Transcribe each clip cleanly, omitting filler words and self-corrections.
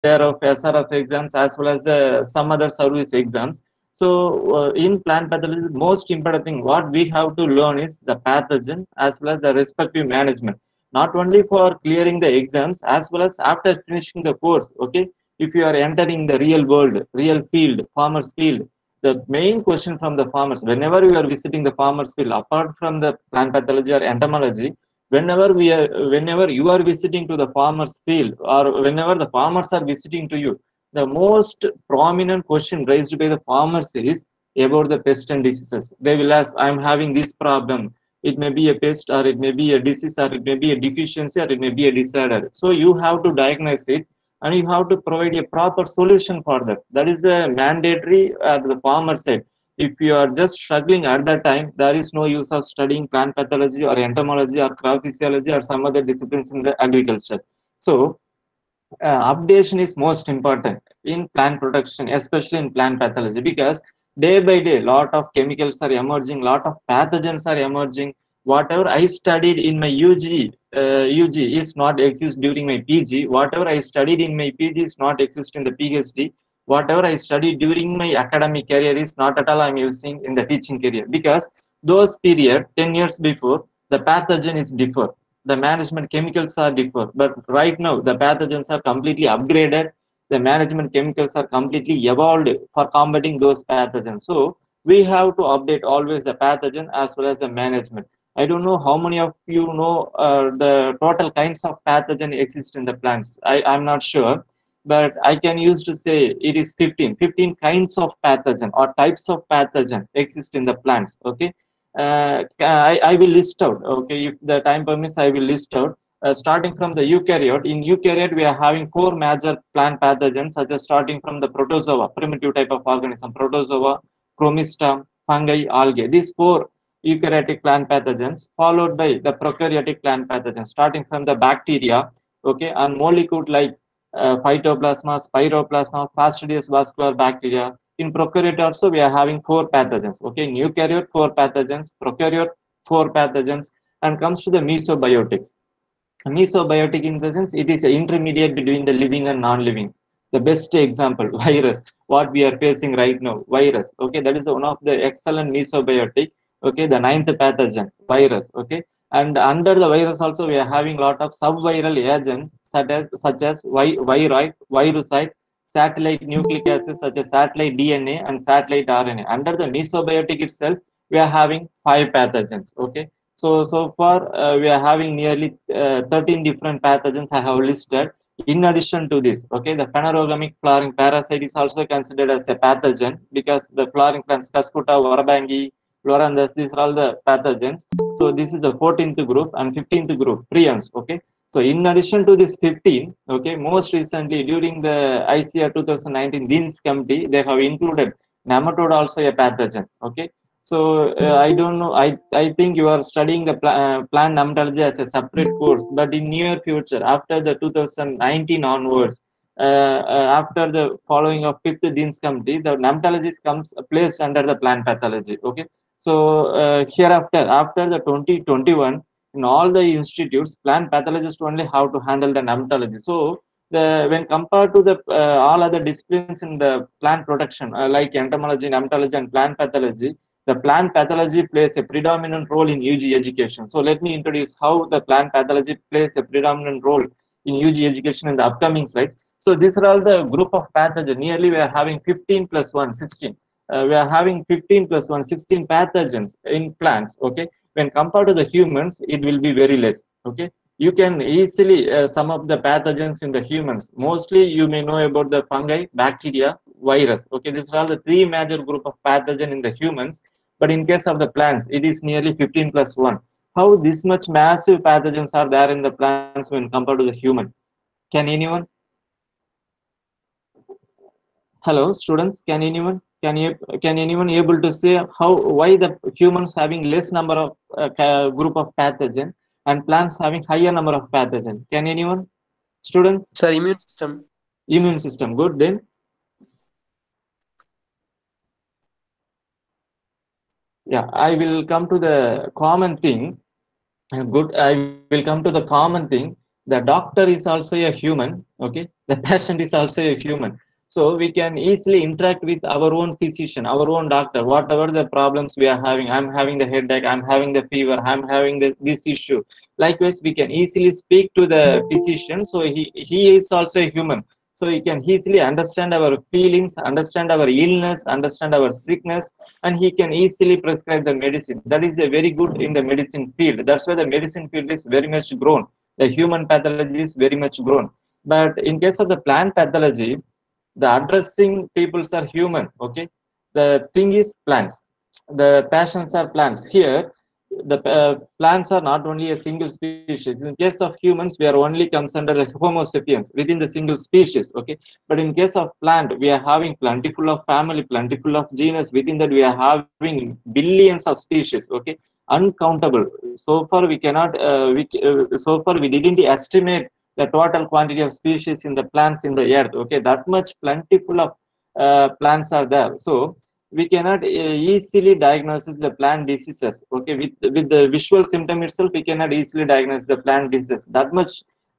of SRF exams as well as some other service exams. So in plant pathology, most important thing what we have to learn is the pathogen as well as the respective management. Not only for clearing the exams as well as after finishing the course. Okay, if you are entering the real world, real field, farmers field, the main question from the farmers whenever you are visiting the farmers field, apart from the plant pathology or entomology, whenever you are visiting to the farmers field or whenever the farmers are visiting to you, the most prominent question raised by the farmers is about the pest and diseases. They will ask, I'm having this problem. It may be a pest or it may be a disease or it may be a deficiency or it may be a disorder. So you have to diagnose it and you have to provide a proper solution for that. That is a mandatory at the farmer side. If you are just struggling at that time, there is no use of studying plant pathology or entomology or crop physiology or some other disciplines in the agriculture. So updation is most important in plant protection, especially in plant pathology, because day by day lot of chemicals are emerging, lot of pathogens are emerging. Whatever I studied in my UG is not exist during my PG. Whatever I studied in my PG is not exist in the PhD. Whatever I studied during my academic career is not at all I'm using in the teaching career, because those period 10 years before the pathogen is different, the management chemicals are different, but right now the pathogens are completely upgraded, the management chemicals are completely evolved for combating those pathogens. So we have to update always the pathogen as well as the management. I don't know how many of you know the total kinds of pathogen exist in the plants. I'm not sure, but I can use to say it is 15 kinds of pathogen or types of pathogen exist in the plants. Okay, I will list out. Okay, if the time permits, I will list out. Starting from the eukaryote. In eukaryote, we are having four major plant pathogens, such as starting from the protozoa, primitive type of organism, protozoa, chromista, fungi, algae. These four eukaryotic plant pathogens, followed by the prokaryotic plant pathogens, starting from the bacteria, okay, and molecule like Phytoplasma, Spiroplasma, Fastidious vascular bacteria. In prokaryote also, we are having four pathogens. Okay, in eukaryote, four pathogens, prokaryote, four pathogens, and comes to the mesobiotics. Mesobiotic in the sense it is an intermediate between the living and non-living. The best example, virus, what we are facing right now, virus. Okay, that is one of the excellent mesobiotic. Okay, the ninth pathogen, virus. Okay, and under the virus also we are having a lot of subviral agents such as viroid, virusite, satellite nucleic acids such as satellite DNA and satellite RNA. Under the mesobiotic itself, we are having five pathogens. Okay, so far we are having nearly 13 different pathogens I have listed. In addition to this, okay, the phanerogamic flowering parasite is also considered as a pathogen because the flowering plants, Cuscuta, Warabangi, Floranthus, these are all the pathogens. So this is the 14th group and 15th group, prions. Okay. So in addition to this 15, okay, most recently during the ICR 2019 Dean's Committee, they have included nematode also a pathogen. Okay, so I don't know. I think you are studying the plant nematology as a separate course, but in near future, after the 2019 onwards, after the following of fifth Dean's Committee, the nematology comes placed under the plant pathology. Okay, so hereafter, after the 2021, in all the institutes, plant pathologists only have to handle the nematology. So the when compared to the all other disciplines in the plant protection like entomology, nematology, and plant pathology, the plant pathology plays a predominant role in UG education. So let me introduce how the plant pathology plays a predominant role in UG education in the upcoming slides. So these are all the group of pathogens. Nearly we are having 15 plus 1, 16. We are having 15 plus 1, 16 pathogens in plants. Okay. When compared to the humans, it will be very less. Okay. You can easily sum up the pathogens in the humans. Mostly you may know about the fungi, bacteria, virus. Okay. These are all the three major group of pathogen in the humans, but in case of the plants, it is nearly 15 plus 1. How this much massive pathogens are there in the plants when compared to the human? Can anyone? Hello, students. Can anyone able to say how why the humans having less number of group of pathogen and plants having higher number of pathogen? Can anyone? Students, Sir, immune system. immune system. Good. Then yeah, I will come to the common thing. Good. I will come to the common thing. The doctor is also a human, okay, the patient is also a human. So we can easily interact with our own physician, our own doctor, whatever the problems we are having. I'm having the headache, I'm having the fever, I'm having this issue. Likewise, we can easily speak to the physician, so he is also a human. So he can easily understand our feelings, understand our illness, understand our sickness, and he can easily prescribe the medicine. That is a very good in the medicine field. That's why the medicine field is very much grown. The human pathology is very much grown. But in case of the plant pathology, the addressing peoples are human, okay. The thing is plants, the patients are plants. Here the plants are not only a single species. In case of humans, we are only comes under the homo sapiens within the single species, okay. But in case of plant, we are having plentiful of family, plentiful of genus. Within that, we are having billions of species, okay, uncountable. So far we cannot so far we didn't estimate the total quantity of species in the plants in the earth, okay. That much plentiful of plants are there. So we cannot easily diagnose the plant diseases, okay. With the visual symptom itself, we cannot easily diagnose the plant disease. That much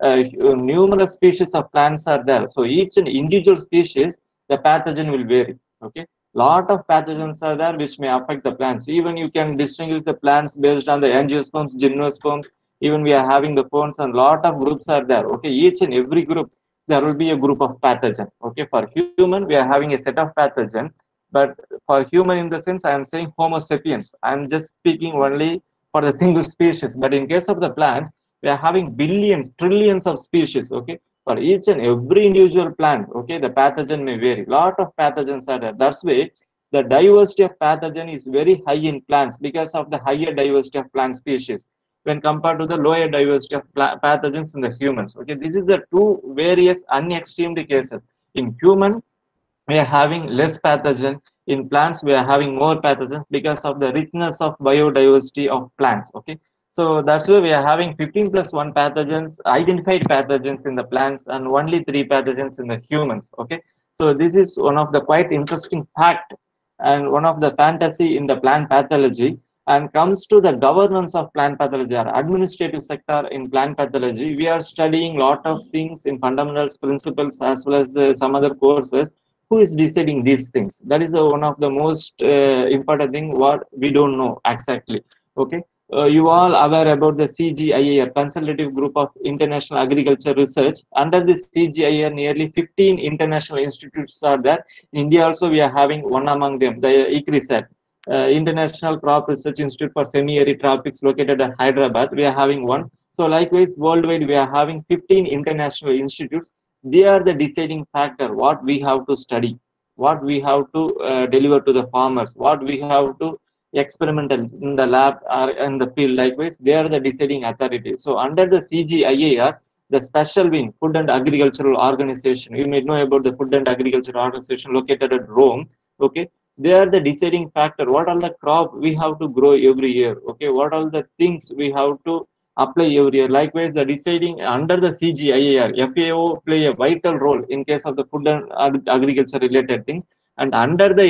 numerous species of plants are there. So each and individual species, the pathogen will vary, okay. Lot of pathogens are there which may affect the plants. Even you can distinguish the plants based on the angiosperms, gymnosperms. Even we are having the phones, and lot of groups are there, okay. Each and every group, there will be a group of pathogen, okay. For human, we are having a set of pathogen. But for human, in the sense, I am saying homo sapiens, I am just speaking only for the single species. But in case of the plants, we are having billions, trillions of species, okay. For each and every individual plant, okay, the pathogen may vary. Lot of pathogens are there. That's why the diversity of pathogen is very high in plants, because of the higher diversity of plant species when compared to the lower diversity of pathogens in the humans, okay. This is the two various unextremed cases. In human, we are having less pathogen. In plants, we are having more pathogens because of the richness of biodiversity of plants, okay. So that's why we are having 15 plus 1 pathogens, identified pathogens in the plants, and only 3 pathogens in the humans, okay. So this is one of the quite interesting fact, and one of the fantasy in the plant pathology. And comes to the governance of plant pathology or administrative sector in plant pathology, we are studying lot of things in fundamentals, principles, as well as some other courses. Who is deciding these things? That is one of the most important thing what we don't know exactly, okay. You all aware about the CGIAR, consultative group of international agriculture research. Under the CGIAR, nearly 15 international institutes are there. In India also, we are having one among them, the ICRISAT, International Crop Research Institute for Semi-Arid Tropics, located at Hyderabad. We are having one. So likewise, worldwide, we are having 15 international institutes. They are the deciding factor what we have to study, what we have to deliver to the farmers, what we have to experimental in the lab or in the field. Likewise, they are the deciding authority. So under the CGIAR, the special wing, Food and Agricultural Organization, you may know about the Food and Agricultural Organization located at Rome, okay. They are the deciding factor what all the crop we have to grow every year, okay. What all the things we have to apply every year. Likewise, the deciding under the CGIAR, FAO play a vital role in case of the food and agriculture related things. And under the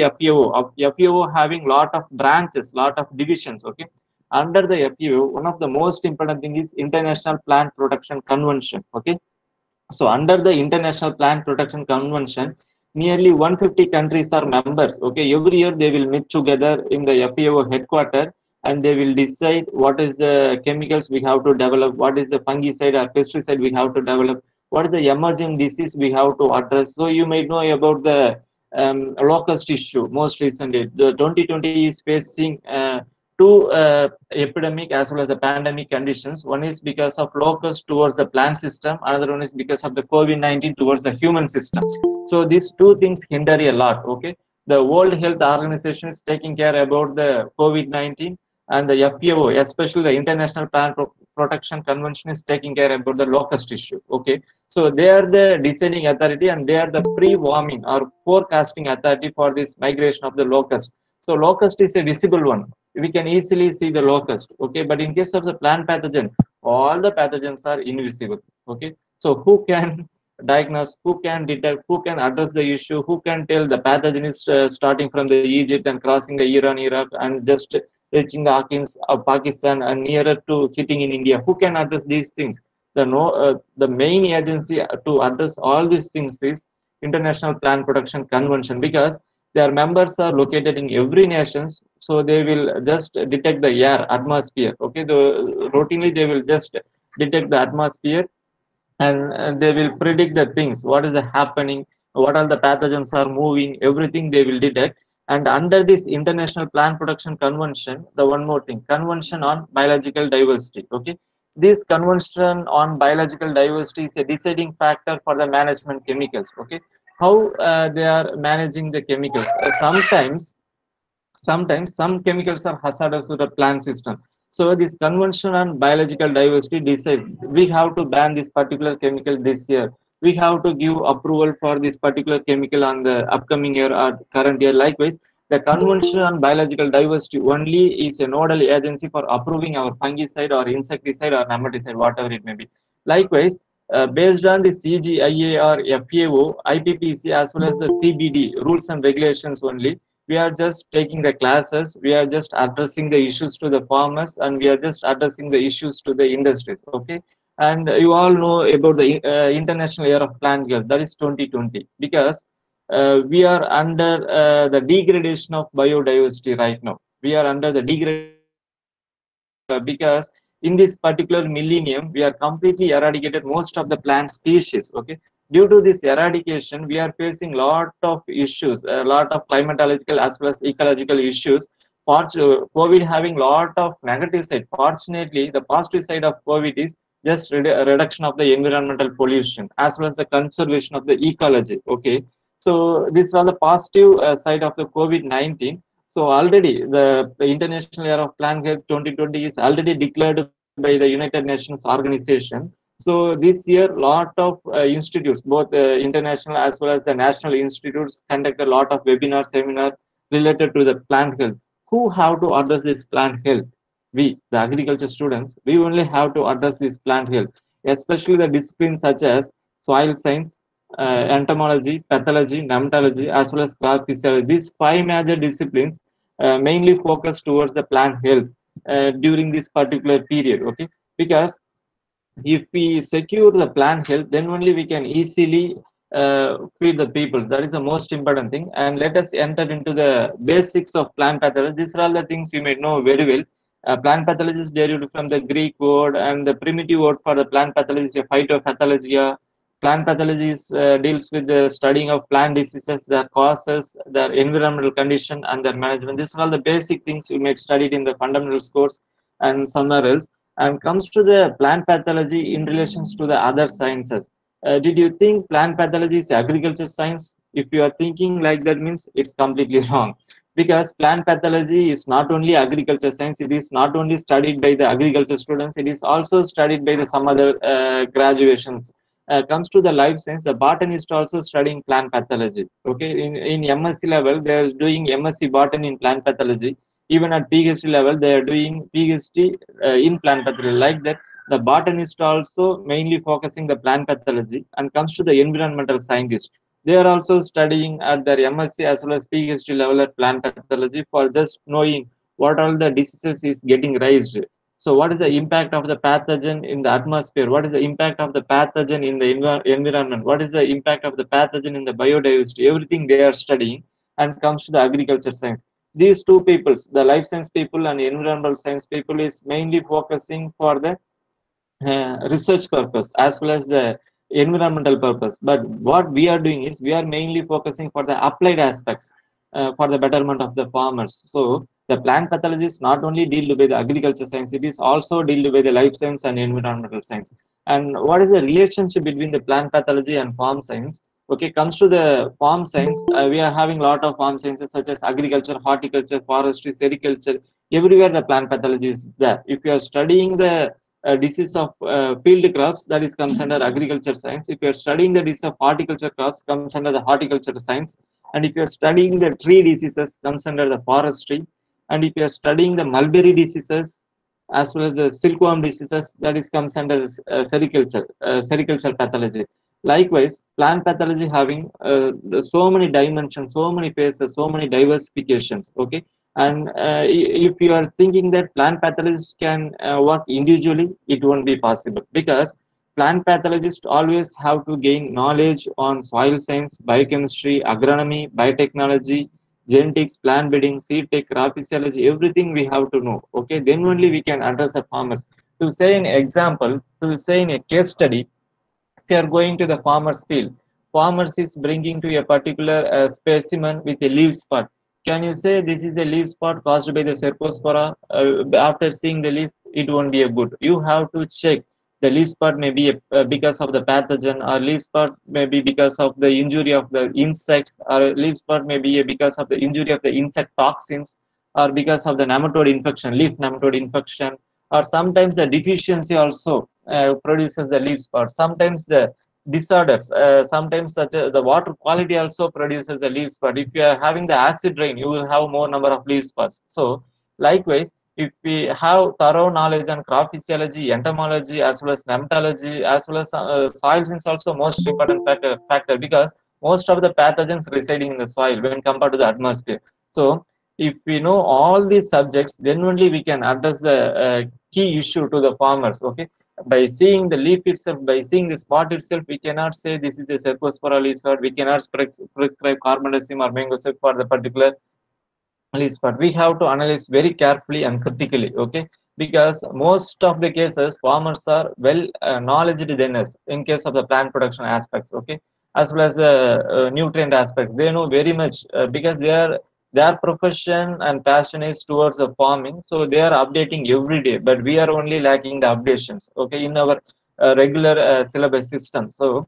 FAO having lot of branches, lot of divisions, okay. Under the FAO, one of the most important thing is International Plant Protection Convention, okay. So under the International Plant Protection Convention, nearly 150 countries are members. Okay, every year they will meet together in the FAO headquarters, and they will decide what is the chemicals we have to develop, what is the fungicide or pesticide we have to develop, what is the emerging disease we have to address. So you may know about the locust issue most recently. The 2020 is facing two epidemic as well as the pandemic conditions. One is because of locust towards the plant system, another one is because of the COVID-19 towards the human system. So these two things hinder a lot, okay. The World Health Organization is taking care about the COVID-19, and the FAO, especially the International Plant Protection Convention, is taking care about the locust issue, okay. So they are the deciding authority, and they are the pre-warming or forecasting authority for this migration of the locust. So locust is a visible one, we can easily see the locust, okay. But in case of the plant pathogen, all the pathogens are invisible, okay. So who can diagnose, who can detect, who can address the issue, who can tell the pathogen is starting from the Egypt and crossing the Iran, Iraq, and just reaching the Pakistan and nearer to hitting in India? Who can address these things? The main agency to address all these things is International Plant Protection Convention, because their members are located in every nation, so they will just detect the air atmosphere. Okay, routinely they will just detect the atmosphere, and they will predict the things what is happening, what are the pathogens are moving, everything they will detect. And under this International Plant Protection Convention, the one more thing, Convention on Biological Diversity. Okay, this Convention on Biological Diversity is a deciding factor for the management chemicals. Okay, how they are managing the chemicals. Sometimes some chemicals are hazardous to the plant system. So this Convention on Biological Diversity decides we have to ban this particular chemical this year. We have to give approval for this particular chemical on the upcoming year or current year. Likewise, the Convention on Biological Diversity only is a nodal agency for approving our fungicide or insecticide or nematicide, whatever it may be. Likewise, based on the CGIA or FAO, IPPC as well as the CBD rules and regulations only, we are just taking the classes, we are just addressing the issues to the farmers, and we are just addressing the issues to the industries. Okay, and you all know about the International Year of Plant Health, that is 2020, because we are under the degradation of biodiversity right now. We are under the degradation of biodiversity because in this particular millennium we are completely eradicated most of the plant species. Okay, due to this eradication we are facing lot of issues, a lot of climatological as well as ecological issues. COVID having lot of negative side. Fortunately, the positive side of COVID is just reduction of the environmental pollution as well as the conservation of the ecology. Okay, so this was the positive side of the COVID-19. So already the International Year of Plant Health 2020 is already declared by the United Nations organization. So this year, lot of institutes, both international as well as the national institutes, conduct a lot of webinar, seminar related to the plant health. Who have to address this plant health? We, the agriculture students, we only have to address this plant health, especially the disciplines such as soil science, entomology, pathology, nematology, as well as crop physiology. These five major disciplines mainly focus towards the plant health during this particular period. Okay, because if we secure the plant health, then only we can easily feed the people. That is the most important thing. And let us enter into the basics of plant pathology. These are all the things you may know very well. Plant pathology is derived from the Greek word, and the primitive word for the plant pathology is a phytopathology. Plant pathology deals with the studying of plant diseases, their causes, their environmental condition, and their management. These are all the basic things you may studied in the fundamental course and somewhere else. And comes to the plant pathology in relations to the other sciences. Did you think plant pathology is agriculture science? If you are thinking like that, means it's completely wrong, because plant pathology is not only agriculture science. It is not only studied by the agriculture students, it is also studied by the some other graduations. Comes to the life science, the botanist also studying plant pathology. Okay, in MSc level they are doing MSc botany in plant pathology. Even at PhD level they are doing PhD in plant pathology. Like that, the botanist also mainly focusing the plant pathology. And comes to the environmental scientist, they are also studying at their MSc as well as PhD level at plant pathology for just knowing what all the diseases is getting raised. So what is the impact of the pathogen in the atmosphere? What is the impact of the pathogen in the environment? What is the impact of the pathogen in the biodiversity? Everything they are studying. And comes to the agriculture science, these two peoples, the life science people and environmental science people, is mainly focusing for the research purpose as well as the environmental purpose. But what we are doing is we are mainly focusing for the applied aspects for the betterment of the farmers. So the plant pathology is not only dealt with the agriculture science, it is also dealt with the life science and environmental science. And what is the relationship between the plant pathology and farm science? Okay, comes to the farm science, we are having a lot of farm sciences such as agriculture, horticulture, forestry, sericulture. Everywhere the plant pathology is there. If you are studying the disease of field crops, that is comes under agriculture science. If you are studying the disease of horticulture crops, comes under the horticulture science. And if you are studying the tree diseases, comes under the forestry. And if you are studying the mulberry diseases as well as the silkworm diseases, that is comes under sericulture pathology. Likewise, plant pathology having so many dimensions, so many phases, so many diversifications. Okay, and if you are thinking that plant pathologists can work individually, it won't be possible, because Plant pathologists always have to gain knowledge on soil science, biochemistry, agronomy, biotechnology, genetics, plant breeding, seed tech, crop physiology, everything we have to know. Okay, then only we can address the farmers. To say an example, to say in a case study, if you are going to the farmer's field, farmers is bringing to a particular specimen with a leaf spot. Can you say this is a leaf spot caused by the Cercospora? After seeing the leaf, it won't be a good. You have to check the leaf spot may be because of the pathogen, or leaf spot may be because of the injury of the insects, or leaf spot may be because of the injury of the insect toxins, or because of the nematode infection, leaf nematode infection, or sometimes the deficiency also produces the leaf spot. Sometimes the disorders, sometimes such the water quality also produces the leaf spot. If you are having the acid rain, you will have more number of leaf spots. So likewise, if we have thorough knowledge on crop physiology, entomology, as well as nematology, as well as soil is also most important factor, because most of the pathogens residing in the soil when compared to the atmosphere. So if we know all these subjects, then only we can address the key issue to the farmers. Okay, by seeing the leaf itself, by seeing the spot itself, we cannot say this is a Cercospora leaf spot. We cannot prescribe carbendazim or mangosec for the particular leaf spot. We have to analyze very carefully and critically. Okay, because most of the cases farmers are well knowledgeable than us in case of the plant production aspects. Okay, as well as nutrient aspects, they know very much because they are their profession and passion is towards the farming, so they are updating every day, but we are only lacking the updations, okay, in our regular syllabus system.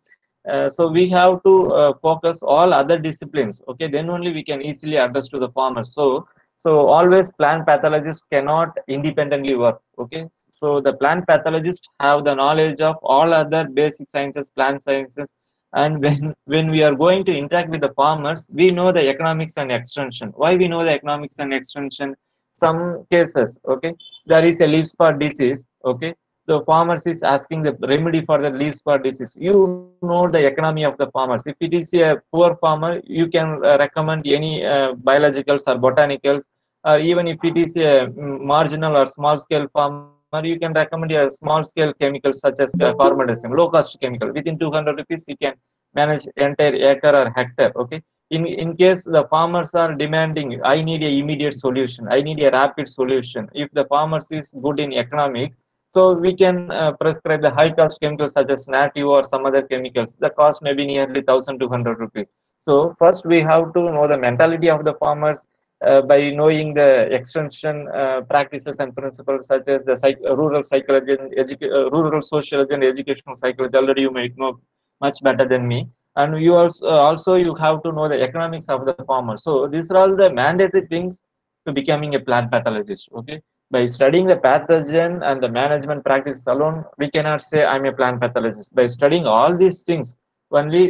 So we have to focus all other disciplines, okay, then only we can easily address to the farmers. So always plant pathologists cannot independently work. Okay, so the plant pathologists have the knowledge of all other basic sciences, plant sciences, and when we are going to interact with the farmers, we know the economics and extension. Why we know the economics and extension? Some cases, okay, there is a leaf spot disease. Okay, the farmers is asking the remedy for the leaf spot disease. You know the economy of the farmers. If it is a poor farmer, you can recommend any biologicals or botanicals, or even if it is a marginal or small scale farmer, you can recommend a small scale chemicals such as carbendazim, low cost chemical. Within 200 rupees, you can manage entire acre or hectare. Okay. In case the farmers are demanding, I need a immediate solution, I need a rapid solution. If the farmers is good in economics, so we can prescribe the high cost chemicals such as native or some other chemicals. The cost may be nearly 1200 rupees. So first we have to know the mentality of the farmers by knowing the extension practices and principles such as the rural psychology and rural sociology and educational psychology. Already you might know much better than me. And you also you have to know the economics of the farmer. So these are all the mandatory things to becoming a plant pathologist. Okay, by studying the pathogen and the management practice alone, we cannot say I'm a plant pathologist. By studying all these things, only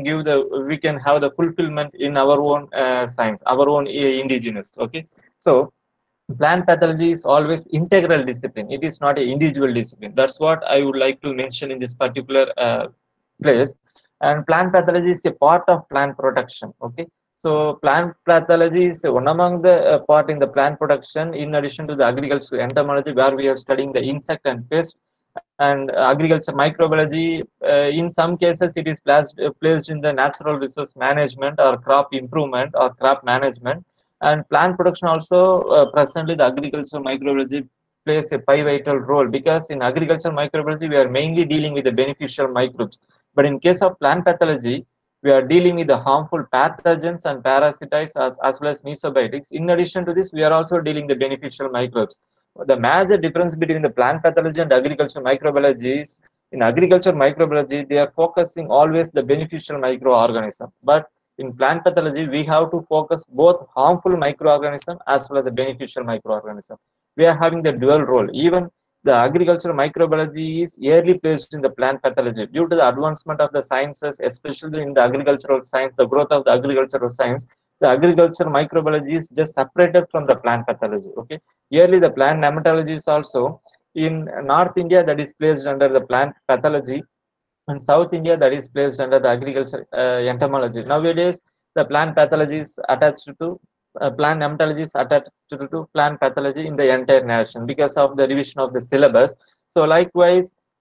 we can have the fulfillment in our own science, our own indigenous. Okay, so plant pathology is always integral discipline. It is not an individual discipline. That's what I would like to mention in this particular place. And plant pathology is a part of plant production. Okay, so plant pathology is one among the part in the plant production, in addition to the agricultural entomology, where we are studying the insect and pest, and agriculture microbiology. In some cases, it is placed in the natural resource management or crop improvement or crop management. And plant production also, presently the agricultural microbiology plays a pivotal role, because in agricultural microbiology we are mainly dealing with the beneficial microbes, but in case of plant pathology we are dealing with the harmful pathogens and parasitics, as well as mesobiotics. In addition to this, we are also dealing the beneficial microbes. The major difference between the plant pathology and agricultural microbiology is, in agriculture microbiology they are focusing always the beneficial microorganism, but in plant pathology we have to focus both harmful microorganism as well as the beneficial microorganism. We are having the dual role. Even the agricultural microbiology is early placed in the plant pathology due to the advancement of the sciences, especially in the agricultural science, the growth of the agricultural science. The agricultural microbiology is just separated from the plant pathology. Okay, yearly the plant nematology is also in North India, that is placed under the plant pathology, and South India, that is placed under the agriculture entomology. Nowadays, the plant pathology is attached to plant nematology is attached to plant pathology in the entire nation because of the revision of the syllabus. So likewise,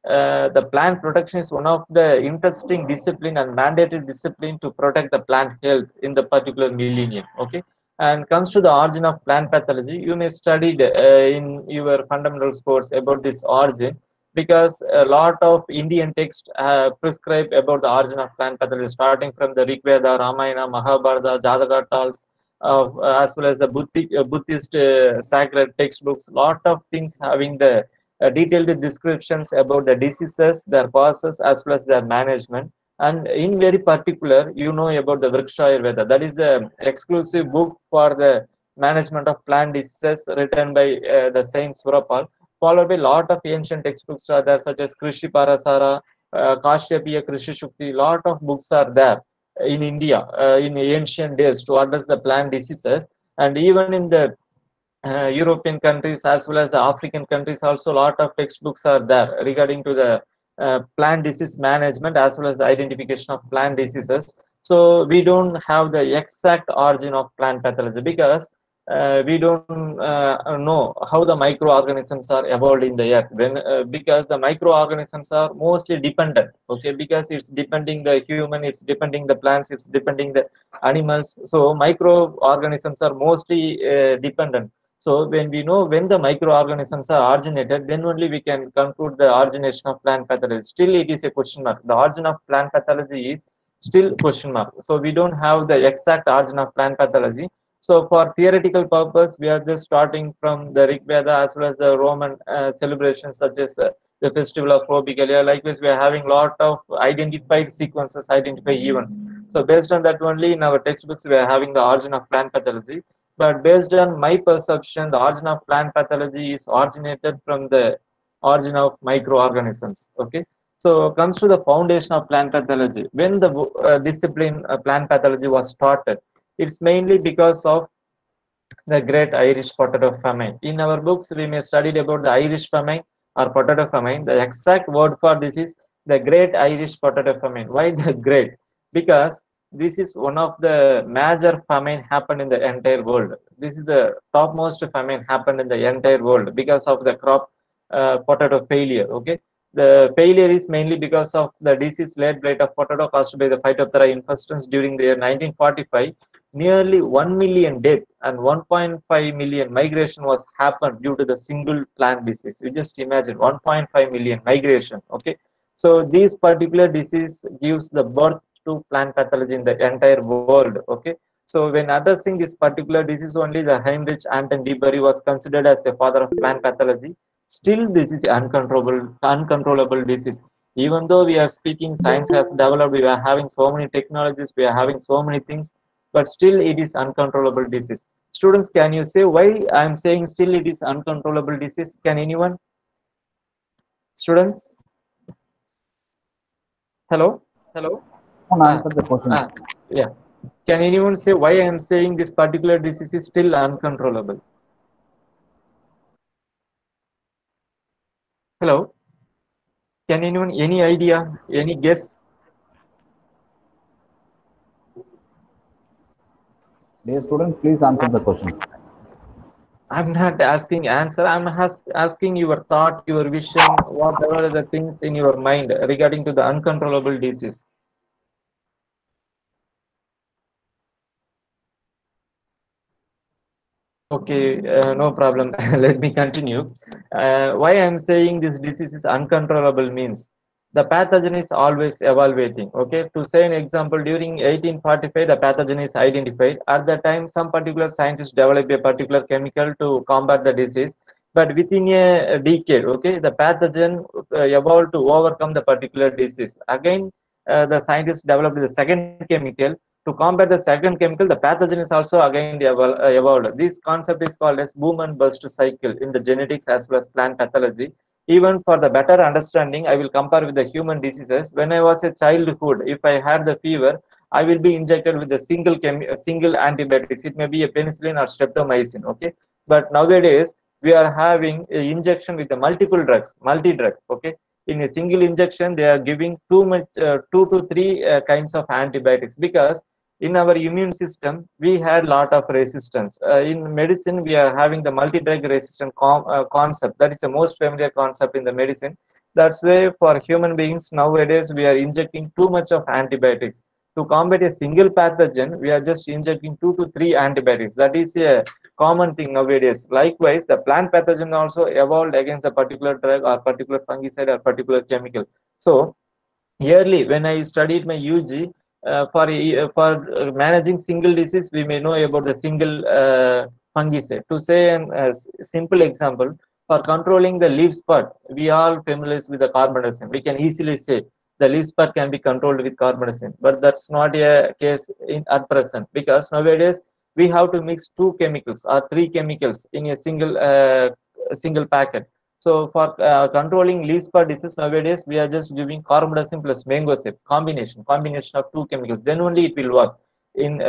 the plant protection is one of the interesting discipline and mandatory discipline to protect the plant health in the particular millennium. Okay, and comes to the origin of plant pathology, you may studied in your fundamental course about this origin, because a lot of Indian texts prescribe about the origin of plant pathology, starting from the Rig Veda, Ramayana, Mahabharata, Jataka, as well as the Buddhist sacred textbooks. Lot of things having the detailed descriptions about the diseases, their causes, as well as their management. And in very particular, you know about the Vriksha Ayurveda. That is an exclusive book for the management of plant diseases, written by the Saint Surapal, followed by a lot of ancient textbooks are there, such as Krishi Parasara, Kashyapiya Krishi Shukti. Lot of books are there in India in ancient days to address the plant diseases. And even in the European countries as well as the African countries, also a lot of textbooks are there regarding to the plant disease management as well as the identification of plant diseases. So we don't have the exact origin of plant pathology, because we don't know how the microorganisms are evolved in the earth. When because the microorganisms are mostly dependent, okay, because it's depending the human, it's depending the plants, it's depending the animals. So microorganisms are mostly dependent. So when we know when the microorganisms are originated, then only we can conclude the origination of plant pathology. Still, it is a question mark. The origin of plant pathology is still question mark. So we don't have the exact origin of plant pathology. So for theoretical purpose, we are just starting from the Rig Veda as well as the Roman celebrations, such as the festival of Robigalia. Likewise, we are having lot of identified sequences, identified events. So based on that only, in our textbooks, we are having the origin of plant pathology. But based on my perception, the origin of plant pathology is originated from the origin of microorganisms. Okay. So comes to the foundation of plant pathology. When the discipline plant pathology was started, it's mainly because of the great Irish potato famine. In our books, we may studied about the Irish famine or potato famine. The exact word for this is the great Irish potato famine. Why the great? Because this is one of the major famine happened in the entire world. This is the topmost famine happened in the entire world because of the crop potato failure. Okay, the failure is mainly because of the disease late blight of potato caused by the Phytophthora infestans during the year 1945. Nearly 1 million death and 1.5 million migration was happened due to the single plant disease. You just imagine 1.5 million migration. Okay, so this particular disease gives the birth to plant pathology in the entire world. Okay, so when addressing this particular disease only, the Heinrich Anton Debury was considered as a father of plant pathology. Still, this is uncontrollable disease. Even though we are speaking, science has developed, we are having so many technologies, we are having so many things, but still it is uncontrollable disease. Students, can you say why I am saying still it is uncontrollable disease? Can anyone? Students? Hello? Hello. Ah, Answer the questions. yeah. Can anyone say why I am saying this particular disease is still uncontrollable? Hello? Can anyone, any idea, any guess? Dear student, please answer the questions. I'm not asking answer. I'm asking your thought, your vision, whatever the things in your mind regarding to the uncontrollable disease. Okay, no problem. Let me continue. Why I'm saying this disease is uncontrollable means the pathogen is always evaluating. Okay, to say an example, during 1845, the pathogen is identified. At that time, some particular scientists develop a particular chemical to combat the disease. But within a decade, okay, the pathogen evolved to overcome the particular disease. Again, the scientists developed the second chemical. To combat the second chemical, the pathogen is also again evolved. This concept is called as boom and bust cycle in the genetics as well as plant pathology. Even for the better understanding, I will compare with the human diseases. When I was a childhood, if I had the fever, I will be injected with a single antibiotics. It may be a penicillin or streptomycin. Okay, but nowadays we are having a injection with the multiple drugs, multi-drug. Okay, in a single injection, they are giving two to three kinds of antibiotics, because in our immune system we had lot of resistance. In medicine, we are having the multi-drug resistant concept. That is the most familiar concept in the medicine. That's why for human beings nowadays we are injecting too much of antibiotics. To combat a single pathogen, we are just injecting 2 to 3 antibiotics. That is a common thing nowadays. Likewise, the plant pathogen also evolved against a particular drug or particular fungicide or particular chemical. So yearly when I studied my UG, for managing single disease, we may know about the single fungicide. To say a simple example, for controlling the leaf spot, we are familiar with the carbamazepine. We can easily say the leaf spot can be controlled with carbamazepine, but that's not a case at present, because nowadays we have to mix 2 chemicals or 3 chemicals in a single packet. So for controlling leaf spot disease nowadays, we are just giving carbamazepine plus mangoseb combination of 2 chemicals. Then only it will work. In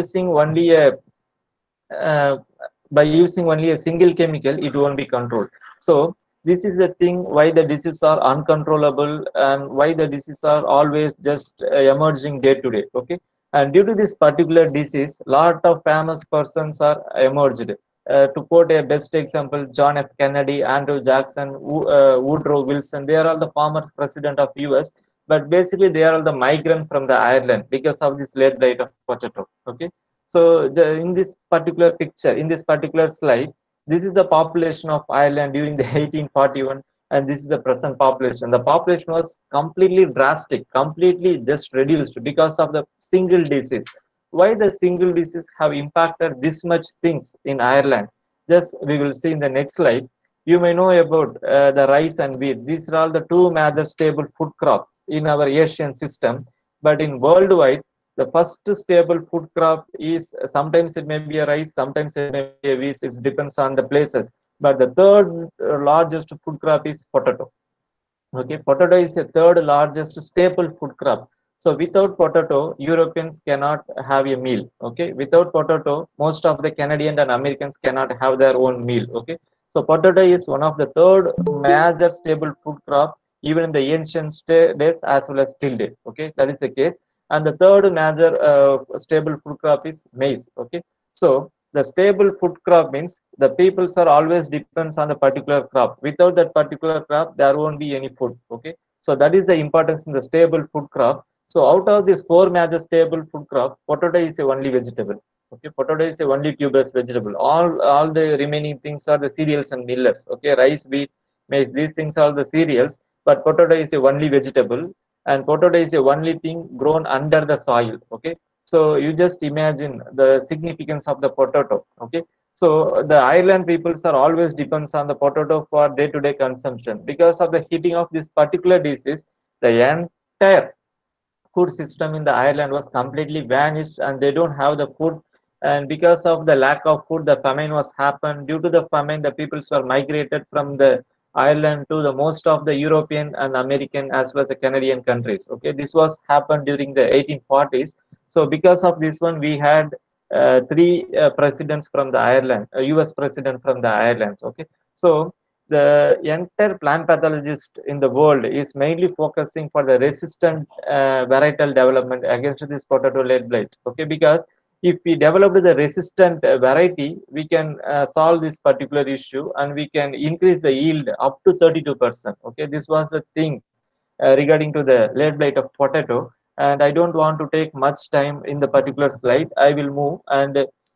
uh, by using only a single chemical, it won't be controlled. So this is the thing why the diseases are uncontrollable and why the diseases are always just emerging day to day. Okay, and due to this particular disease, lot of famous persons are emerged. To quote a best example, John F. Kennedy, Andrew Jackson, Woodrow Wilson, they are all the former president of US, but basically they are all the migrant from the Ireland because of this late blight of potato. Okay, so in this particular picture, in this particular slide, this is the population of Ireland during the 1841, and this is the present population. The population was completely drastic, completely just reduced because of the single disease. Why the single disease have impacted this much things in Ireland? Just we will see in the next slide. You may know about the rice and wheat. These are all the two major stable food crop in our Asian system. But in worldwide, the first stable food crop is sometimes it may be a rice, sometimes it may be a wheat. It depends on the places. But the third largest food crop is potato. Okay, potato is a third largest staple food crop. So without potato, Europeans cannot have a meal. Okay, without potato, most of the Canadian and Americans cannot have their own meal. Okay, so potato is one of the third major staple food crop even in the ancient days as well as till date. Okay, that is the case. And the third major stable food crop is maize. Okay, so the stable food crop means the peoples are always depends on the particular crop. Without that particular crop, there won't be any food. Okay, so that is the importance in the stable food crop. So out of these 4 major stable food crop, potato is a only vegetable. Okay, potato is a only tuberous vegetable. All the remaining things are the cereals and millets. Okay, rice, wheat, maize, these things are the cereals, but potato is a only vegetable, and potato is a only thing grown under the soil. Okay, so you just imagine the significance of the potato. Okay, so the Ireland peoples are always depends on the potato for day-to-day consumption. Because of the hitting of this particular disease, the entire food system in the Ireland was completely vanished, and they don't have the food. And because of the lack of food, the famine was happened. Due to the famine, the peoples were migrated from the Ireland to the most of the European and American as well as the Canadian countries. Okay, this was happened during the 1840s. So because of this one, we had three presidents from the Ireland, a US president from the Irelands. Okay, so the entire plant pathologist in the world is mainly focusing for the resistant varietal development against this potato lead blight. Okay, because if we develop the resistant variety, we can solve this particular issue, and we can increase the yield up to 32%. Okay, this was the thing regarding to the lead blight of potato. And I don't want to take much time in the particular slide. I will move and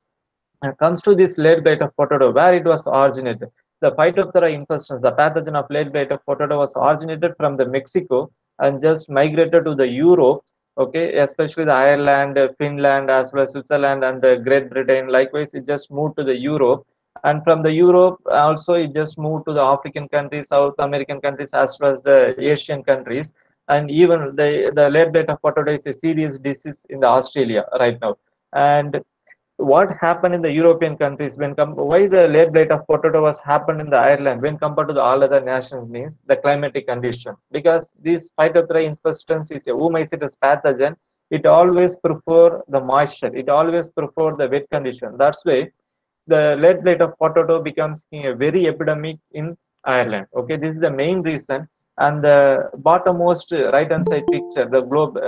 comes to this lead blight of potato, where it was originated. The Phytophthora infestans, the pathogen of lead blight of potato, was originated from the Mexico and just migrated to the Europe. Okay, especially the Ireland, Finland, as well as Switzerland and the Great Britain. Likewise, it just moved to the Europe, and from the Europe also it just moved to the African countries, South American countries, as well as the Asian countries. And even the lead blight of potato is a serious disease in the Australia right now. And what happened in the European countries why the lead blight of potato was happened in the Ireland when compared to the all other nations means the climatic condition. Because this Phytophthora infestans is a oomycetes pathogen, it always prefer the moisture, it always prefer the wet condition. That's why the lead blight of potato becomes a very epidemic in Ireland. Okay, this is the main reason. And the bottommost right hand side picture, the globe,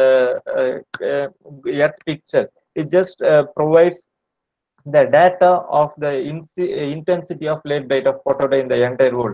earth picture, it just provides the data of the intensity of lead blight of potato in the entire world.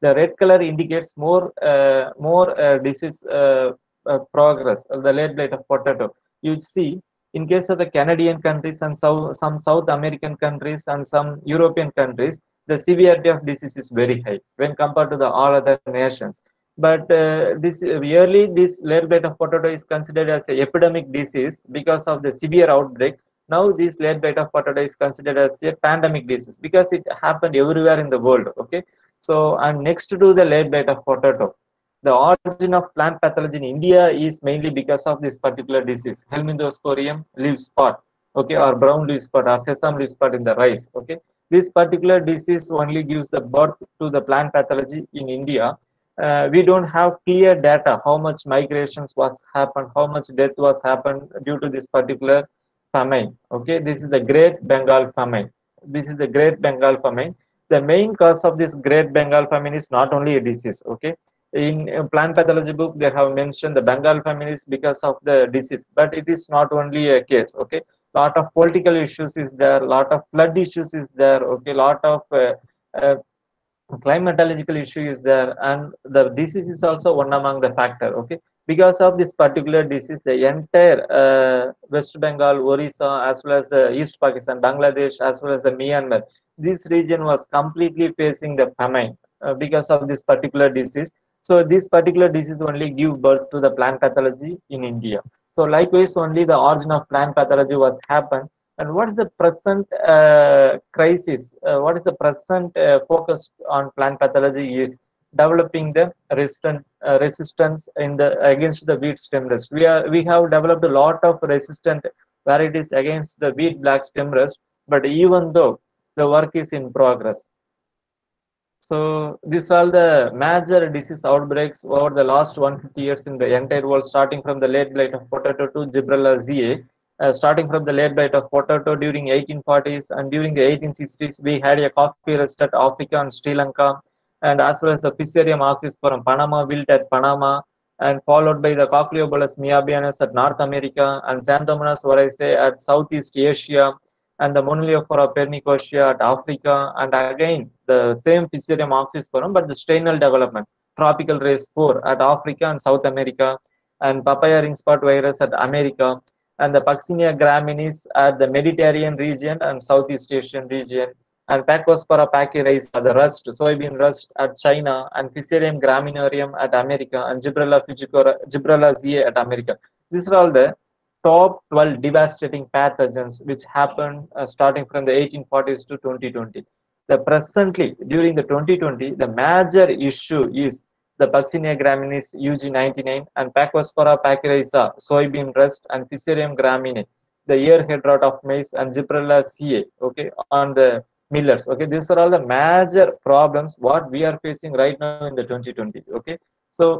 The red color indicates more disease progress of the late blight of potato. You see, in case of the Canadian countries and some South American countries and some European countries, the severity of disease is very high when compared to the all other nations. But this yearly, this late blight of potato is considered as a epidemic disease because of the severe outbreak. Now, this late blight of potato is considered as a pandemic disease because it happened everywhere in the world. Okay, so and next to the late blight of potato, the origin of plant pathology in India is mainly because of this particular disease, Helminthosporium leaf spot, okay, or brown leaf spot or sesame leaf spot in the rice. Okay, this particular disease only gives a birth to the plant pathology in India. We don't have clear data how much migrations was happened, how much death was happened due to this particular famine. Okay, this is the Great Bengal famine. This is the Great Bengal famine. The main cause of this Great Bengal famine is not only a disease. Okay, in plant pathology book they have mentioned the Bengal famine is because of the disease, but it is not only a case. Okay, lot of political issues is there, lot of flood issues is there. Okay, lot of uh, climatological issue is there, and the disease is also one among the factor. Okay, because of this particular disease, the entire West Bengal, Orissa, as well as East Pakistan, Bangladesh, as well as the Myanmar, this region was completely facing the famine because of this particular disease. So this particular disease only give birth to the plant pathology in India. So likewise only the origin of plant pathology was happened. And what is the present crisis? What is the present focus on plant pathology is developing the resistance in the against the wheat stem rust. We have developed a lot of resistant varieties against the wheat black stem rust, but even though the work is in progress. So these are the major disease outbreaks over the last 150 years in the entire world, starting from the late blight of potato to Gibberella zeae. Starting from the late blight of potato during 1840s and during the 1860s, we had a coffee rust at Africa and Sri Lanka, and as well as the Fusarium oxysporum Panama wilt at Panama, and followed by the Cochleobolus miabianus at North America and Xanthomonas oryzae at Southeast Asia, and the Moniliophora pernicosia at Africa, and again the same Fusarium oxysporum, but the strainal development, tropical race 4 at Africa and South America, and papaya ring spot virus at America, and the Puccinia graminis at the Mediterranean region and Southeast Asian region, and Pacospora pachyriza, the rust, soybean rust at China, and Fusarium graminearium at America, and Gibberella zeae at America. These are all the top 12 devastating pathogens which happened starting from the 1840s to 2020. The presently during the 2020, the major issue is the Puccinia graminis UG99 and Pacospora pachyriza, soybean rust, and Fusarium gramineae, the earhead rot of maize, and Gibberella zeae, okay, on the millers. Okay, these are all the major problems what we are facing right now in the 2020. Okay, so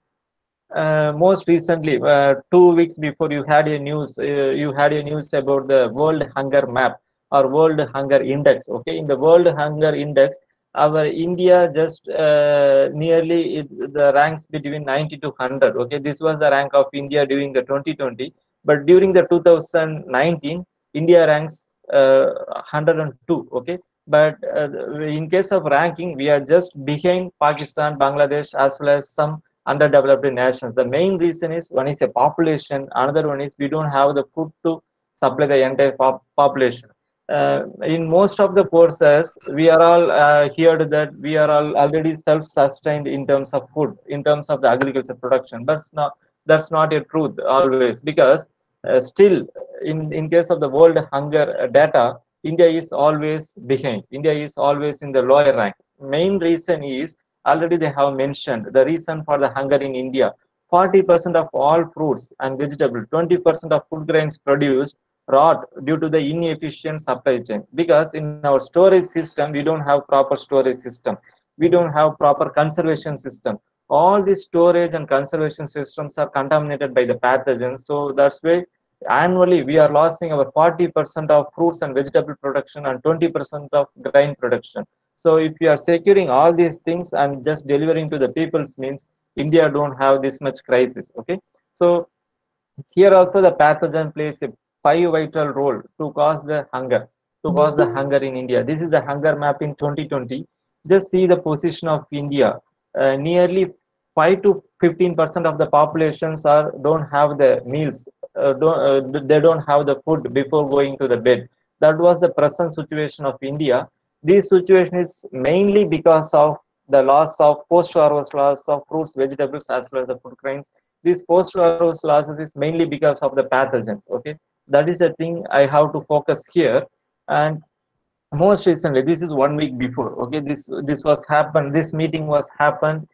most recently, 2 weeks before, you had a news about the World Hunger Map or World Hunger Index. Okay, in the World Hunger Index, our India just nearly the ranks between 90 to 100. Okay, this was the rank of India during the 2020, but during the 2019, India ranks 102. Okay, but in case of ranking, we are just behind Pakistan, Bangladesh, as well as some underdeveloped nations. The main reason is one is a population, another one is we don't have the food to supply the entire population. In most of the courses, we are all heard that we are all already self-sustained in terms of food, in terms of the agriculture production. But that's not a truth always, because still in case of the world hunger data, India is always behind. India is always in the lower rank. Main reason is already they have mentioned the reason for the hunger in India. 40% of all fruits and vegetables, 20% of food grains produced rot due to the inefficient supply chain. Because in our storage system, we don't have proper storage system. We don't have proper conservation system. All these storage and conservation systems are contaminated by the pathogens. So that's why annually we are losing our 40% of fruits and vegetable production and 20% of grain production. So if you are securing all these things and just delivering to the people's means, India don't have this much crisis. Okay, so here also the pathogen plays a five vital role to cause the hunger, in India. This is the hunger map in 2020. Just see the position of India. Nearly 5 to 15% of the populations are don't have the meals. They don't have the food before going to the bed. That was the present situation of India. This situation is mainly because of the loss of post-harvest loss of fruits, vegetables, as well as the food grains. This post-harvest losses is mainly because of the pathogens. Okay, that is the thing I have to focus here. And most recently, this is 1 week before. Okay, this was happened. This meeting was happened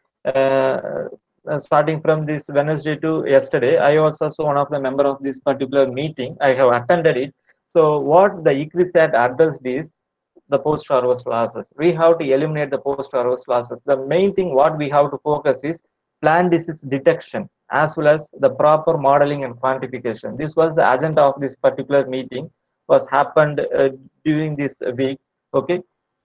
starting from this Wednesday to yesterday. I was also one of the member of this particular meeting. I have attended it. So what the ICRISAT addressed is the post-harvest losses. We have to eliminate the post-harvest losses. The main thing what we have to focus is plant disease detection as well as the proper modeling and quantification. This was the agenda of this particular meeting was happened during this week. Okay,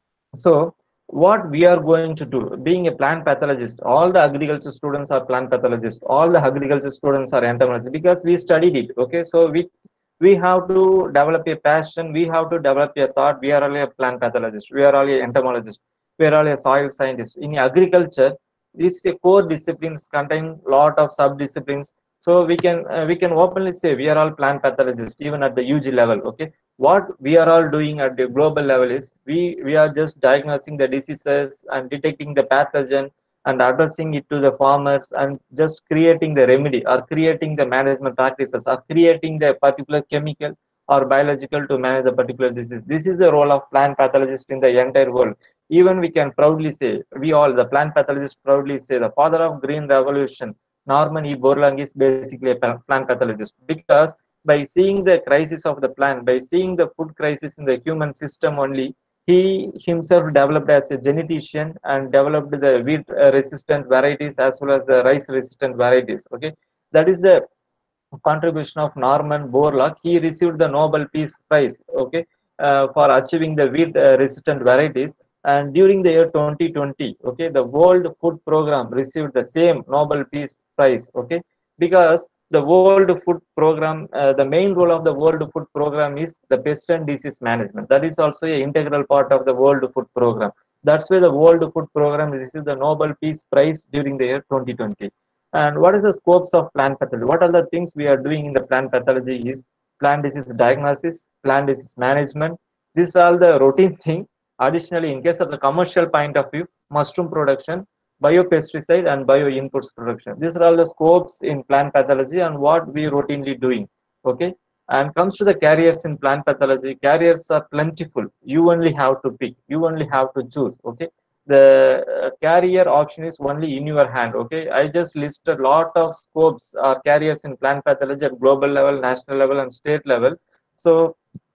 so what we are going to do, being a plant pathologist, all the agriculture students are plant pathologists, all the agriculture students are entomologists because we studied it. Okay, so we have to develop a passion, we have to develop a thought. We are all a plant pathologist, we are all a entomologist, we are all a soil scientist. In agriculture, these core disciplines contain lot of sub disciplines. So we can openly say we are all plant pathologists even at the UG level. Okay, what we are all doing at the global level is we are just diagnosing the diseases and detecting the pathogen and addressing it to the farmers and just creating the remedy or creating the management practices or creating the particular chemical or biological to manage the particular disease. This is the role of plant pathologist in the entire world. Even we can proudly say, we all the plant pathologists proudly say the father of green revolution Norman E. Borlaug is basically a plant pathologist because by seeing the crisis of the plant, by seeing the food crisis in the human system only, he himself developed as a genetician and developed the wheat resistant varieties as well as the rice resistant varieties. Okay, that is the contribution of Norman Borlaug. He received the Nobel Peace Prize. Okay, for achieving the wheat resistant varieties. And during the year 2020, okay, the World Food Program received the same Nobel Peace Prize. Okay, because the World Food Program, the main role of the World Food Program is the pest and disease management. That is also an integral part of the World Food Program. That's why the World Food Program received the Nobel Peace Prize during the year 2020. And what is the scopes of plant pathology? What are the things we are doing in the plant pathology is plant disease diagnosis, plant disease management. These are all the routine thing. Additionally, in case of the commercial point of view, mushroom production, biopesticide and bio inputs production. These are all the scopes in plant pathology and what we routinely doing. Okay. And comes to the carriers in plant pathology, carriers are plentiful. You only have to pick, you only have to choose. Okay, the carrier option is only in your hand. Okay, I just listed a lot of scopes or carriers in plant pathology at global level, national level, and state level. So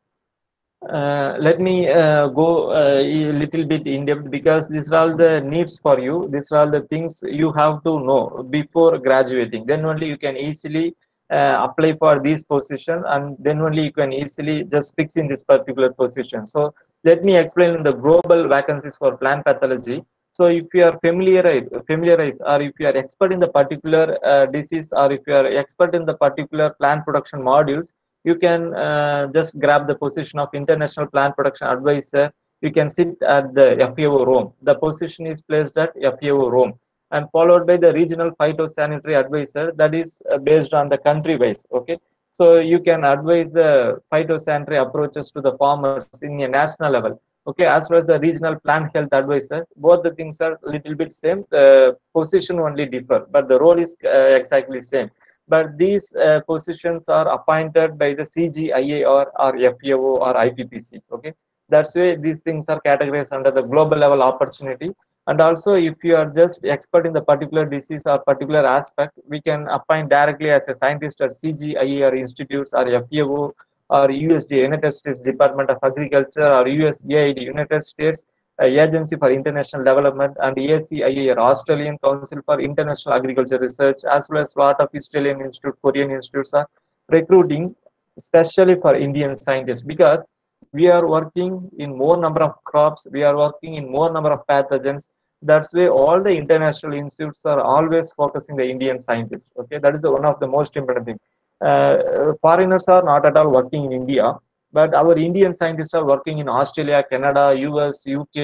let me go a little bit in depth because these are all the needs for you. These are all the things you have to know before graduating. Then only you can easily apply for this position, and then only you can easily just fix in this particular position. So let me explain the global vacancies for plant pathology. So if you are familiarized, or if you are expert in the particular disease, or if you are expert in the particular plant production modules, you can just grab the position of International Plant Production Advisor. You can sit at the FAO Rome. The position is placed at FAO Rome, and followed by the Regional Phytosanitary Advisor, that is based on the country wise. Okay, so you can advise phytosanitary approaches to the farmers in a national level. Okay, as well as the Regional Plant Health Advisor. Both the things are little bit same. The position only differ, but the role is exactly same. But these positions are appointed by the CGIAR or FAO or IPPC. Okay, that's why these things are categorized under the global level opportunity. And also, if you are just expert in the particular disease or particular aspect, we can appoint directly as a scientist at CGIAR institutes or FAO or USDA, United States Department of Agriculture, or USAID, United States Agency for International Development, and ACIAR, Australian Council for International Agriculture Research, as well as lot of Australian institute, Korean institutes are recruiting especially for Indian scientists because we are working in more number of crops, we are working in more number of pathogens. That's why all the international institutes are always focusing the Indian scientists. Okay, that is one of the most important thing. Foreigners are not at all working in India, but our Indian scientists are working in Australia, Canada, US, UK,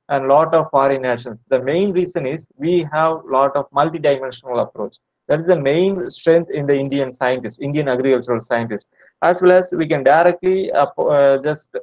and lot of foreign nations. The main reason is we have lot of multidimensional approach. That is the main strength in the Indian scientists, Indian agricultural scientists, as well as we can directly just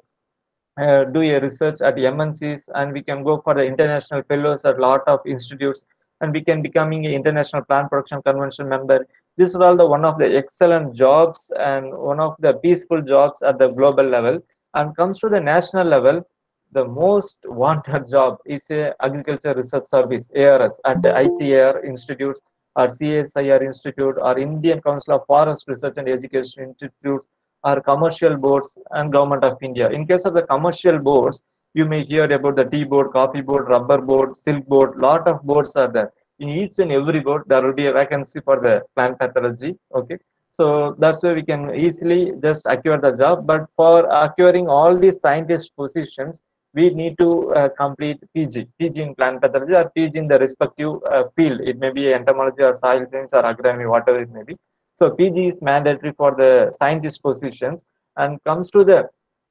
do a research at MNCs, and we can go for the international fellows at lot of institutes, and we can becoming an international plant production convention member. This is all the one of the excellent jobs and one of the peaceful jobs at the global level. And comes to the national level, the most wanted job is a agriculture research service ARS at the ICAR institutes or CSIR institute or Indian Council of Forest Research and Education institutes or commercial boards and government of India. In case of the commercial boards, you may hear about the tea board, coffee board, rubber board, silk board. Lot of boards are there. In each and every board, there will be a vacancy for the plant pathology. Okay, so that's why we can easily just acquire the job. But for acquiring all these scientist positions, we need to complete PG in plant pathology or PG in the respective field. It may be entomology or soil science or agronomy, whatever it may be. So PG is mandatory for the scientist positions. And comes to the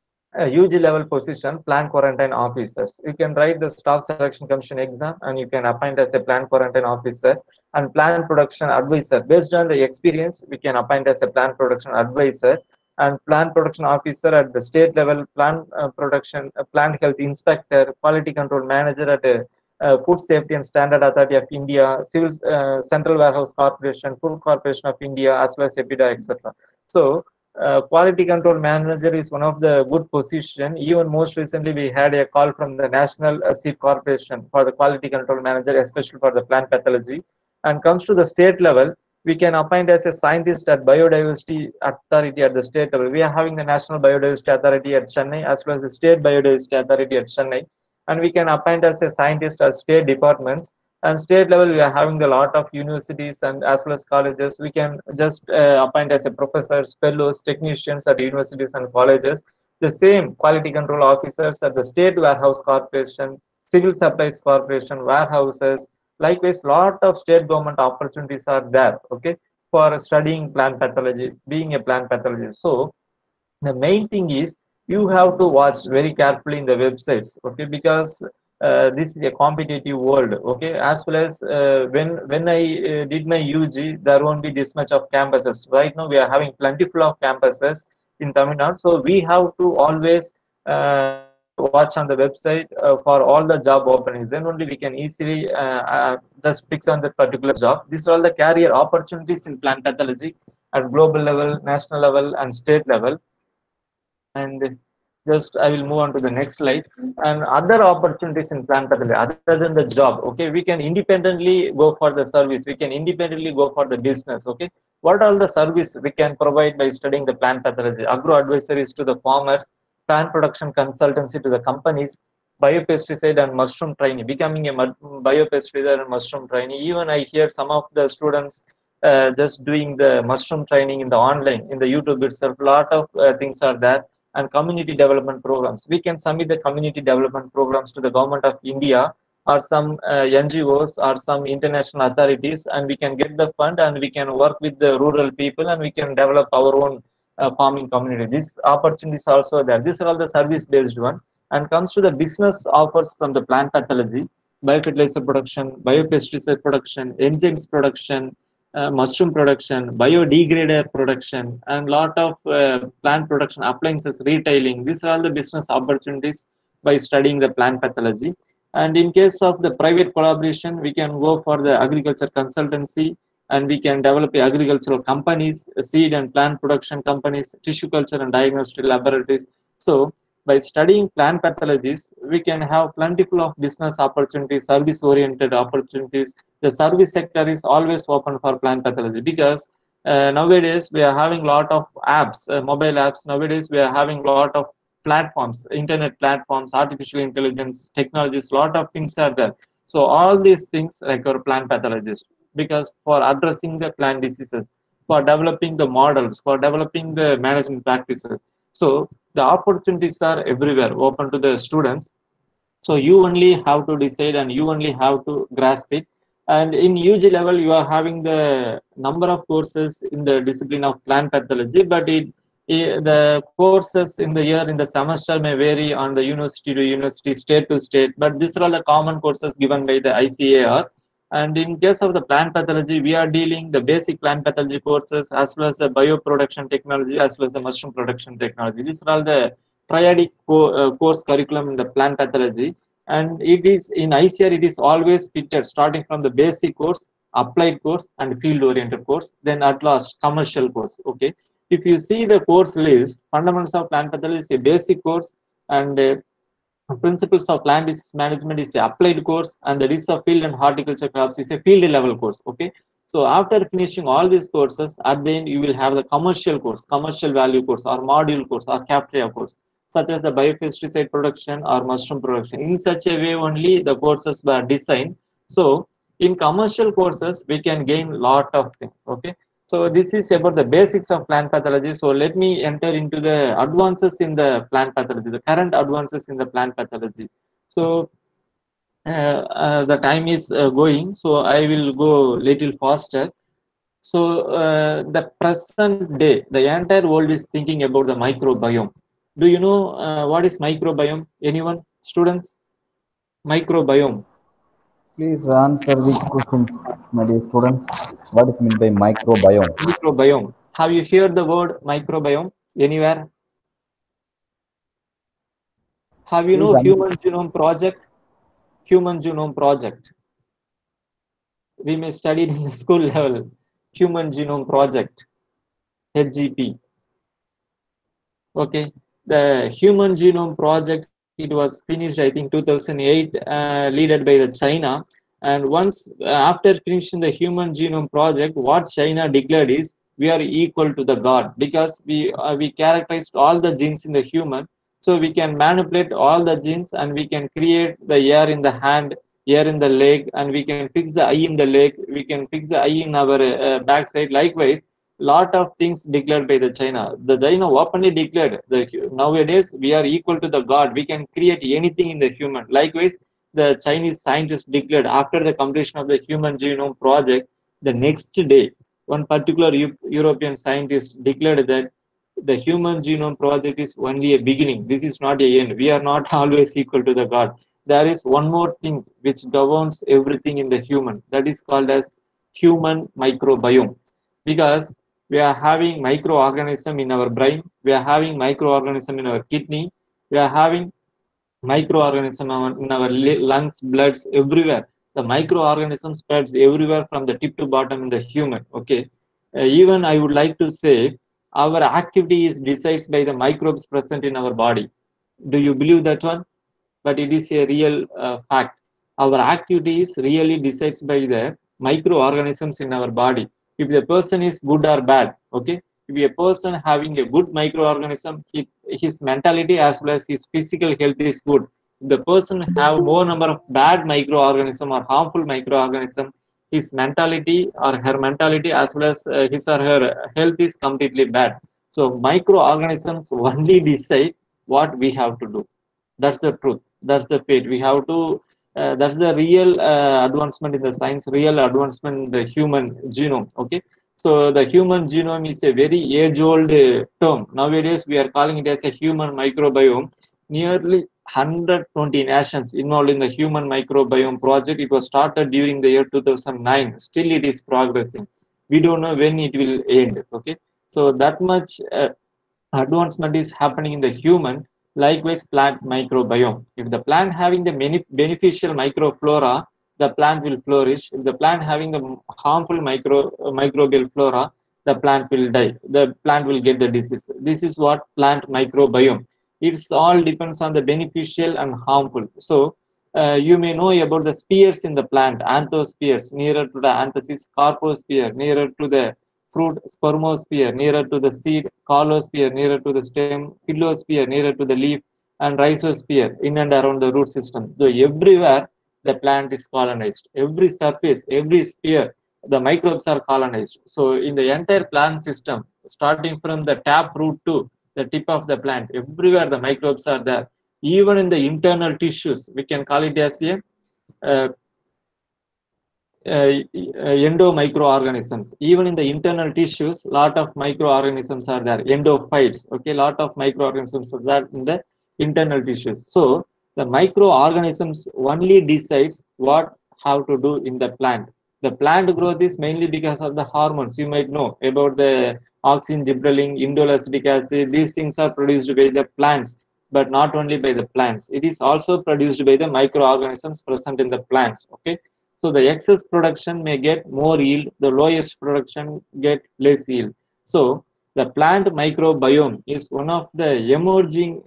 UG level position, plant quarantine officers. You can write the staff selection commission exam and you can appoint as a plant quarantine officer and plant production advisor. Based on the experience, we can appoint as a plant production advisor and plant production officer at the state level, plant production, plant health inspector, quality control manager at a Food Safety and Standard Authority of India, Civil Central Warehouse Corporation, Food Corporation of India, as well as EPIDA, etc. So, quality control manager is one of the good position. Even most recently, we had a call from the National Seed Corporation for the quality control manager, especially for the plant pathology. And comes to the state level, we can appoint as a scientist at Biodiversity Authority at the state level. We are having the National Biodiversity Authority at Chennai, as well as the State Biodiversity Authority at Chennai, and we can appoint as a scientist at state departments. And state level, we are having a lot of universities and as well as colleges. We can just appoint as a professors, fellows, technicians at universities and colleges. The same quality control officers at the State Warehouse Corporation, Civil Supplies Corporation, warehouses. Likewise, lot of state government opportunities are there. Okay, for studying plant pathology, being a plant pathologist. So the main thing is you have to watch very carefully in the websites, okay, because this is a competitive world, okay, as well as when I did my UG, there won't be this much of campuses. Right now we are having plentiful of campuses in Tamil Nadu, so we have to always watch on the website for all the job openings. Then only we can easily just fix on that particular job. These are all the career opportunities in plant pathology at global level, national level, and state level. And just I will move on to the next slide. And other opportunities in plant pathology other than the job, okay, we can independently go for the service, we can independently go for the business. Okay, what all the service we can provide by studying the plant pathology? Agro advisories to the farmers, plant production consultancy to the companies, biopesticide and mushroom training, becoming a biopesticide and mushroom training. Even I hear some of the students just doing the mushroom training in the online, in the YouTube itself. A lot of things are there. And community development programs, we can submit the community development programs to the government of India or some NGOs or some international authorities, and we can get the fund and we can work with the rural people and we can develop our own farming community. These opportunities also there. These are all the service based one. And comes to the business offers from the plant pathology, biofertilizer production, biopesticide production, enzymes production, mushroom production, biodegrader production, and lot of plant production, appliances, retailing. These are all the business opportunities by studying the plant pathology. And in case of the private collaboration, we can go for the agriculture consultancy, and we can develop agricultural companies, seed and plant production companies, tissue culture and diagnostic laboratories. So by studying plant pathologies, we can have plentiful of business opportunities, service oriented opportunities. The service sector is always open for plant pathology, because nowadays we are having a lot of apps, mobile apps. Nowadays we are having a lot of platforms, internet platforms, artificial intelligence technologies. Lot of things are there. So all these things require plant pathologists, because for addressing the plant diseases, for developing the models, for developing the management practices. So the opportunities are everywhere open to the students. So you only have to decide and you only have to grasp it. And in UG level, you are having the number of courses in the discipline of plant pathology, but The courses in the year in the semester may vary on the university to university, state to state, but these are all the common courses given by the ICAR. And in case of the plant pathology, we are dealing the basic plant pathology courses as well as the bioproduction technology as well as the mushroom production technology. These are all the triadic course curriculum in the plant pathology. And it is in ICAR, it is always fitted starting from the basic course, applied course, and field oriented course, then at last commercial course. Okay, if you see the course list, fundamentals of plant pathology is a basic course, and principles of plant disease management is a applied course, and the disease of field and horticulture crops is a field level course. Okay, so after finishing all these courses, at the end you will have the commercial course, commercial value course, or module course, or cafeteria course, such as the biopesticide production or mushroom production. In such a way only the courses were designed. So in commercial courses we can gain lot of things. Okay, so this is about the basics of plant pathology. So let me enter into the advances in the plant pathology, the current advances in the plant pathology. So the time is going, so I will go little faster. So the present day, the entire world is thinking about the microbiome. Do you know what is microbiome? Anyone? Students? Microbiome. Please answer the questions, my dear students. What is meant by microbiome? Microbiome. Have you heard the word microbiome anywhere? Have you Please, know Human Genome Project? Human Genome Project. We may study it in the school level. Human Genome Project, HGP. Okay, the Human Genome Project, it was finished I think 2008, led by the China. And once after finishing the Human Genome Project, what China declared is we are equal to the God, because we characterized all the genes in the human, so we can manipulate all the genes and we can create the ear in the hand, ear in the leg, and we can fix the eye in the leg, we can fix the eye in our backside. Likewise, lot of things declared by the China. The China openly declared that nowadays we are equal to the God. We can create anything in the human. Likewise, the Chinese scientists declared after the completion of the Human Genome Project, the next day, one particular European scientist declared that the Human Genome Project is only a beginning. This is not a end. We are not always equal to the God. There is one more thing which governs everything in the human. That is called as human microbiome, because we are having microorganism in our brain, we are having microorganism in our kidney, we are having microorganism in our lungs, bloods, everywhere. The microorganism spreads everywhere from the tip to bottom in the human. Okay, even I would like to say our activity is decided by the microbes present in our body. Do you believe that one? But it is a real fact. Our activities really decides by the microorganisms in our body. If the person is good or bad, okay. If a person having a good microorganism, his mentality as well as his physical health is good. If the person have more number of bad microorganism or harmful microorganism, his mentality or her mentality as well as his or her health is completely bad. So microorganisms only decide what we have to do. That's the truth. That's the fate. We have to. That's the real advancement in the science. Real advancement in the human genome. Okay. So the human genome is a very age-old term. Nowadays, we are calling it as a human microbiome. Nearly 120 nations involved in the human microbiome project. It was started during the year 2009. Still, it is progressing. We don't know when it will end. Okay. So that much advancement is happening in the human. Likewise, plant microbiome. If the plant having the many beneficial microflora, the plant will flourish. If the plant having the harmful microbial flora, the plant will die. The plant will get the disease. This is what plant microbiome. It's all depends on the beneficial and harmful. So you may know about the spheres in the plant, anthospheres, nearer to the anthesis, carposphere, nearer to the fruit, spermosphere, nearer to the seed, caulosphere, nearer to the stem, phyllosphere, nearer to the leaf, and rhizosphere, in and around the root system. So everywhere the plant is colonized. Every surface, every sphere, the microbes are colonized. So in the entire plant system, starting from the tap root to the tip of the plant, everywhere the microbes are there. Even in the internal tissues, we can call it as a uh, endo microorganisms. Even in the internal tissues, lot of microorganisms are there. Endophytes. Okay, lot of microorganisms are there in the internal tissues. So the microorganisms only decides what how to do in the plant. The plant growth is mainly because of the hormones. You might know about the auxin, gibberellin, indole acetic acid. These things are produced by the plants, but not only by the plants. It is also produced by the microorganisms present in the plants. Okay, so the excess production may get more yield, the lowest production get less yield. So the plant microbiome is one of the emerging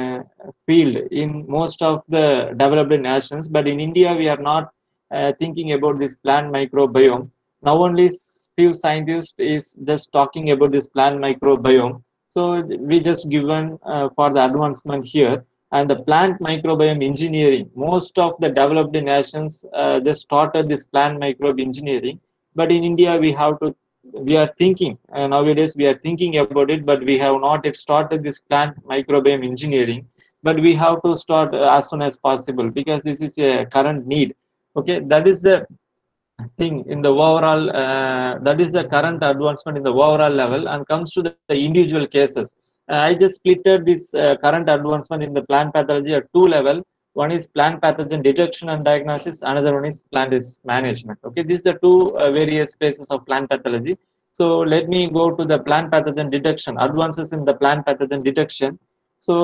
field in most of the developed nations, but in India we are not thinking about this plant microbiome. Now only few scientists is just talking about this plant microbiome. So we just given for the advancement here, and the plant microbiome engineering. Most of the developed nations just started this plant microbe engineering, but in India we are thinking nowadays we are thinking about it, but we have not yet started this plant microbiome engineering. But we have to start as soon as possible because this is a current need. Okay, that is the thing in the overall that is the current advancement in the overall level. And comes to the individual cases, I just splitted this current advancement in the plant pathology at two level. One is plant pathogen detection and diagnosis, another one is plant risk management. Okay, these are two various phases of plant pathology. So let me go to the plant pathogen detection, advances in the plant pathogen detection. So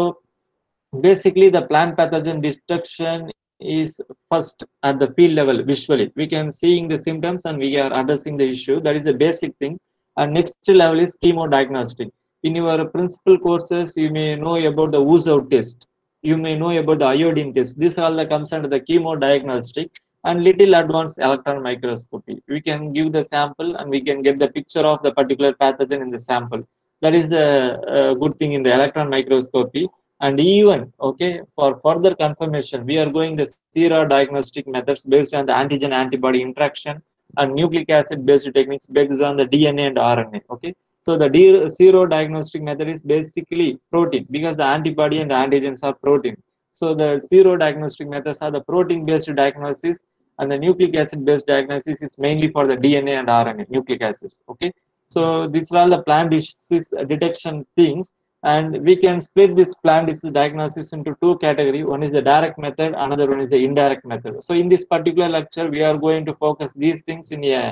basically the plant pathogen detection is first at the field level. Visually we can seeing the symptoms and we are addressing the issue. That is a basic thing. And next level is chemodiagnostic. In your principal courses you may know about the ooze out test, you may know about the iodine test. This all that comes under the chemodiagnostic. And little advanced electron microscopy, we can give the sample and we can get the picture of the particular pathogen in the sample. That is a good thing in the electron microscopy. And even okay, for further confirmation we are going the serodiagnostic methods based on the antigen antibody interaction and nucleic acid based techniques based on the DNA and RNA. Okay, so the serodiagnostic method is basically protein because the antibody and the antigens are protein. So the serodiagnostic methods are the protein based diagnosis, and the nucleic acid based diagnosis is mainly for the DNA and RNA nucleic acids. Okay, so these are all the plant disease detection things. And we can split this plant disease diagnosis into two categories. One is the direct method, another one is the indirect method. So in this particular lecture we are going to focus these things in a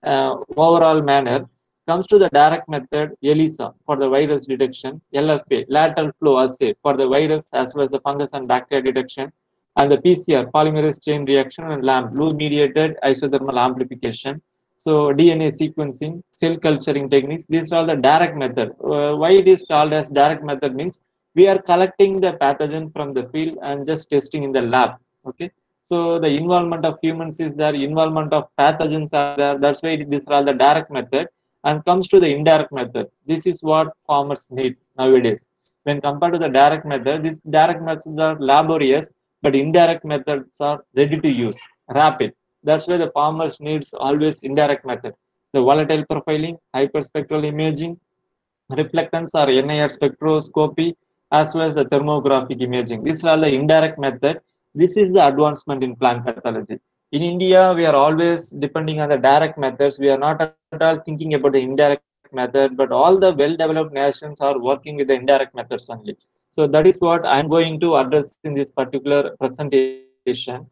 overall manner. Comes to the direct method, ELISA for the virus detection, LFA lateral flow assay for the virus as well as the fungus and bacteria detection, and the PCR polymerase chain reaction, and LAMP loop mediated isothermal amplification. So DNA sequencing, cell culturing techniques, these are the direct method. Why it is called as direct method means we are collecting the pathogen from the field and just testing in the lab. Okay, so the involvement of humans is there, involvement of pathogens are there. That's why these are all the direct method. And comes to the indirect method, this is what farmers need nowadays. When compared to the direct method, these direct methods are laborious, but indirect methods are ready to use, rapid. That's why the farmers needs always indirect method. The volatile profiling, hyperspectral imaging, reflectance or NIR spectroscopy, as well as the thermographic imaging. These are all the indirect method. This is the advancement in plant pathology. In India, we are always depending on the direct methods. We are not at all thinking about the indirect method, but all the well-developed nations are working with the indirect methods only. So that is what I am going to address in this particular presentation.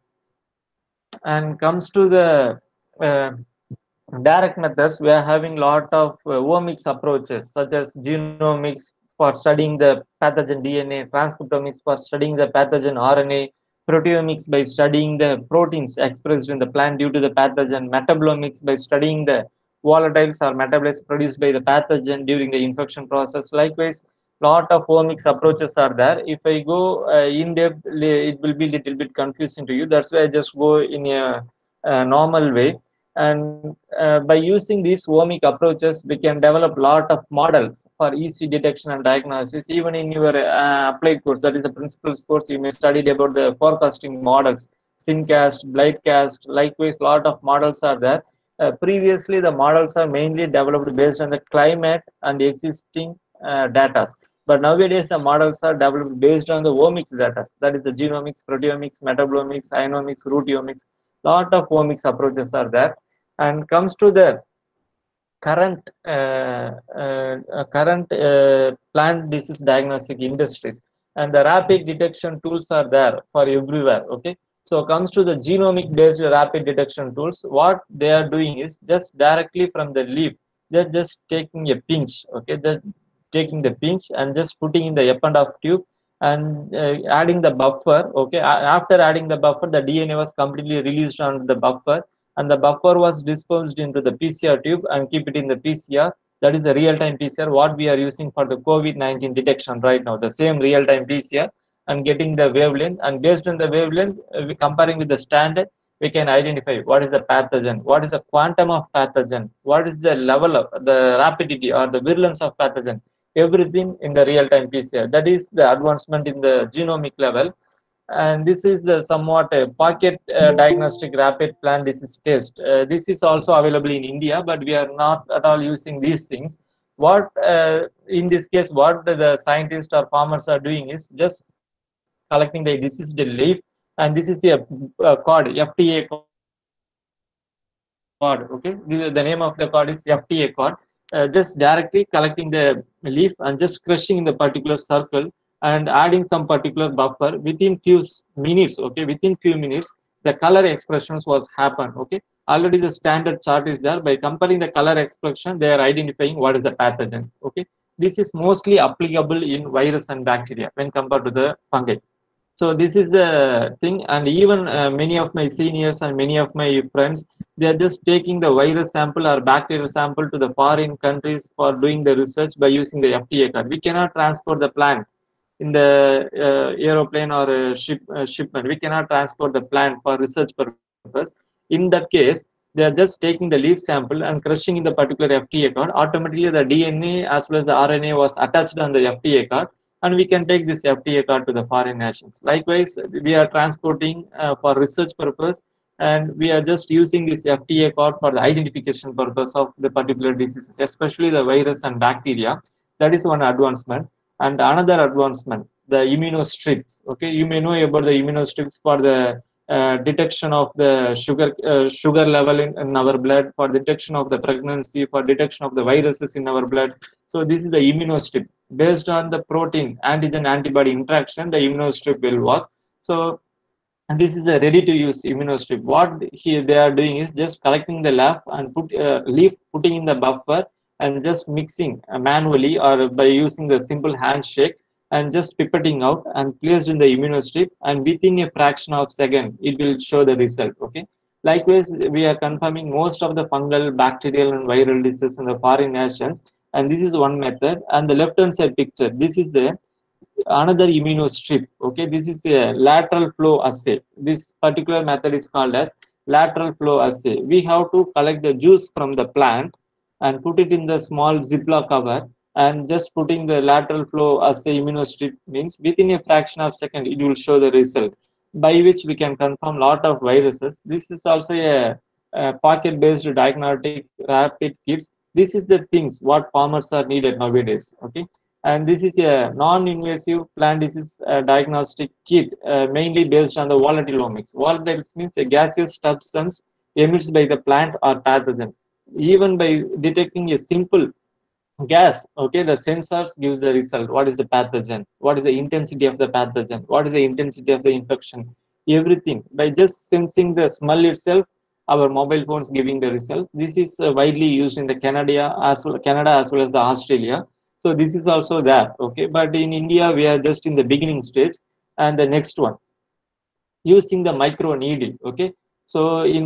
And comes to the uh, direct methods, we are having lot of omics approaches such as genomics for studying the pathogen DNA, transcriptomics for studying the pathogen RNA, proteomics by studying the proteins expressed in the plant due to the pathogen, metabolomics by studying the volatiles or metabolites produced by the pathogen during the infection process. Likewise, lot of omics approaches are there. If I go in depth, it will be little bit confusing to you. That's why I just go in a normal way. And by using these omic approaches we can develop lot of models for easy detection and diagnosis. Even in your applied course, that is a principles course, you may study about the forecasting models, simcast, blightcast. Likewise, lot of models are there. Previously the models are mainly developed based on the climate and existing data, but nowadays the models are developed based on the omics data, that is the genomics, proteomics, metabolomics, ionomics, proteomics. Lot of omics approaches are there. And comes to the current plant disease diagnostic industries, and the rapid detection tools are there for everywhere. Okay, so comes to the genomic based rapid detection tools, what they are doing is just directly from the leaf, they're just taking a pinch. Okay, they're taking the pinch and just putting in the Eppendorf tube and adding the buffer. Okay, after adding the buffer, the DNA was completely released on the buffer, and the buffer was disposed into the PCR tube and keep it in the PCR. That is a real-time PCR what we are using for the COVID-19 detection right now, the same real-time PCR, and getting the wavelength, and based on the wavelength, comparing with the standard, we can identify what is the pathogen, what is the quantum of pathogen, what is the level of the rapidity or the virulence of pathogen, everything in the real-time PCR. That is the advancement in the genomic level. And this is the somewhat pocket diagnostic rapid plant disease test. This is also available in India, but we are not at all using these things. What in this case, what the scientists or farmers are doing is just collecting the diseased leaf, and this is a card, FTA card. Okay, the name of the card is FTA card. Just directly collecting the leaf and just crushing in the particular circle and adding some particular buffer within few minutes. Okay, within few minutes, the color expressions was happen. Okay, already the standard chart is there. By comparing the color expression, they are identifying what is the pathogen. Okay, this is mostly applicable in virus and bacteria when compared to the fungi. So this is the thing. And even many of my seniors and many of my friends, they are just taking the virus sample or bacterial sample to the foreign countries for doing the research by using the FTA card. We cannot transport the plant in the aeroplane or shipment. We cannot transport the plant for research purpose. In that case, they are just taking the leaf sample and crushing in the particular FTA card. Automatically, the DNA as well as the RNA was attached on the FTA card, and we can take this FTA card to the foreign nations. Likewise, we are transporting for research purpose, and we are just using this FTA card for the identification purpose of the particular diseases, especially the virus and bacteria. That is one advancement. And another advancement, the immunostrips. Okay, you may know about the immunostrips for the detection of the sugar level in our blood, for detection of the pregnancy, for detection of the viruses in our blood. So this is the immunostrip. Based on the protein antigen antibody interaction, the immunostrip will work. So, and this is a ready to use immunostrip. What here they are doing is just collecting the leaf, putting in the buffer, and just mixing manually or by using the simple handshake, and just pipetting out and placed in the immunostrip, and within a fraction of second it will show the result. Okay, likewise we are confirming most of the fungal, bacterial and viral diseases in the foreign nations, and this is one method. And the left hand side picture, this is the another immunostrip. Okay, this is a lateral flow assay. This particular method is called as lateral flow assay. We have to collect the juice from the plant and put it in the small ziploc cover, and just putting the lateral flow assay immunostrip means within a fraction of second it will show the result, by which we can confirm lot of viruses. This is also a pocket based diagnostic rapid kits. This is the things what farmers are needed nowadays. Okay, and this is a non-invasive plant disease diagnostic kit, mainly based on the volatilomics. Volatiles means a gaseous substance emits by the plant or pathogen. Even by detecting a simple gas, okay, the sensors gives the result. What is the pathogen? What is the intensity of the pathogen? What is the intensity of the infection? Everything by just sensing the smell itself, our mobile phones giving the result. This is widely used in the Canada as well as the Australia. So this is also there. Okay, but in India we are just in the beginning stage. And the next one, using the micro needle. Okay, so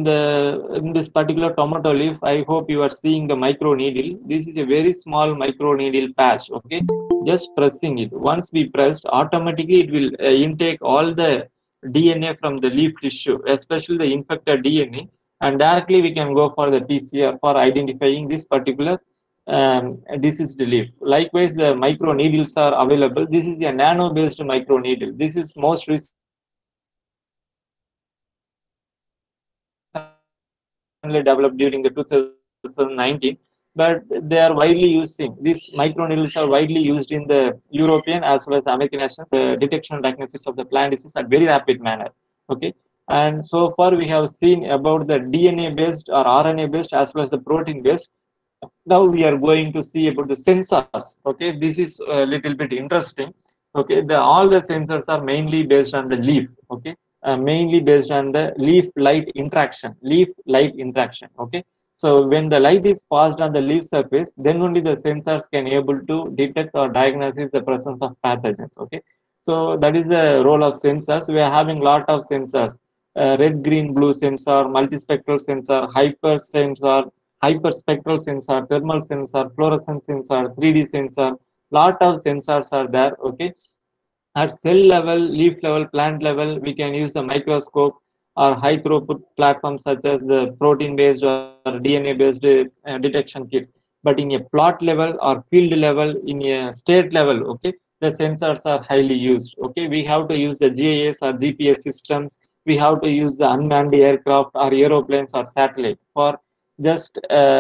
in this particular tomato leaf, I hope you are seeing the micro needle. This is a very small micro needle patch. Okay, just pressing it, once we pressed, automatically it will intake all the DNA from the leaf tissue, especially the infected DNA, and directly we can go for the PCR for identifying this particular diseased leaf. Likewise, the micro needles are available. This is a nano based micro needle. This is most recently developed during the 2019, but they are widely using these micro needles are widely used in the European as well as American nations detection and diagnosis of the plant disease at very rapid manner. Okay, And so far we have seen about the DNA based or RNA based as well as the protein based. Now we are going to see about the sensors. Okay, this is a little bit interesting. Okay, all the sensors are mainly based on the leaf. Okay, mainly based on the leaf light interaction. Okay, so when the light is passed on the leaf surface, then only the sensors can able to detect or diagnose the presence of pathogens. Okay, so that is the role of sensors. We are having lot of sensors: red, green, blue sensor, multispectral sensor, hyper sensor, hyperspectral sensor, thermal sensor, fluorescence sensor, 3D sensor. Lot of sensors are there. Okay, at cell level, leaf level, plant level, we can use a microscope or high throughput platforms such as the protein based or DNA based detection kits. But in a plot level or field level, in a state level, okay, the sensors are highly used. Okay, we have to use the GIS or GPS systems. We have to use the unmanned aircraft or aeroplanes or satellite for just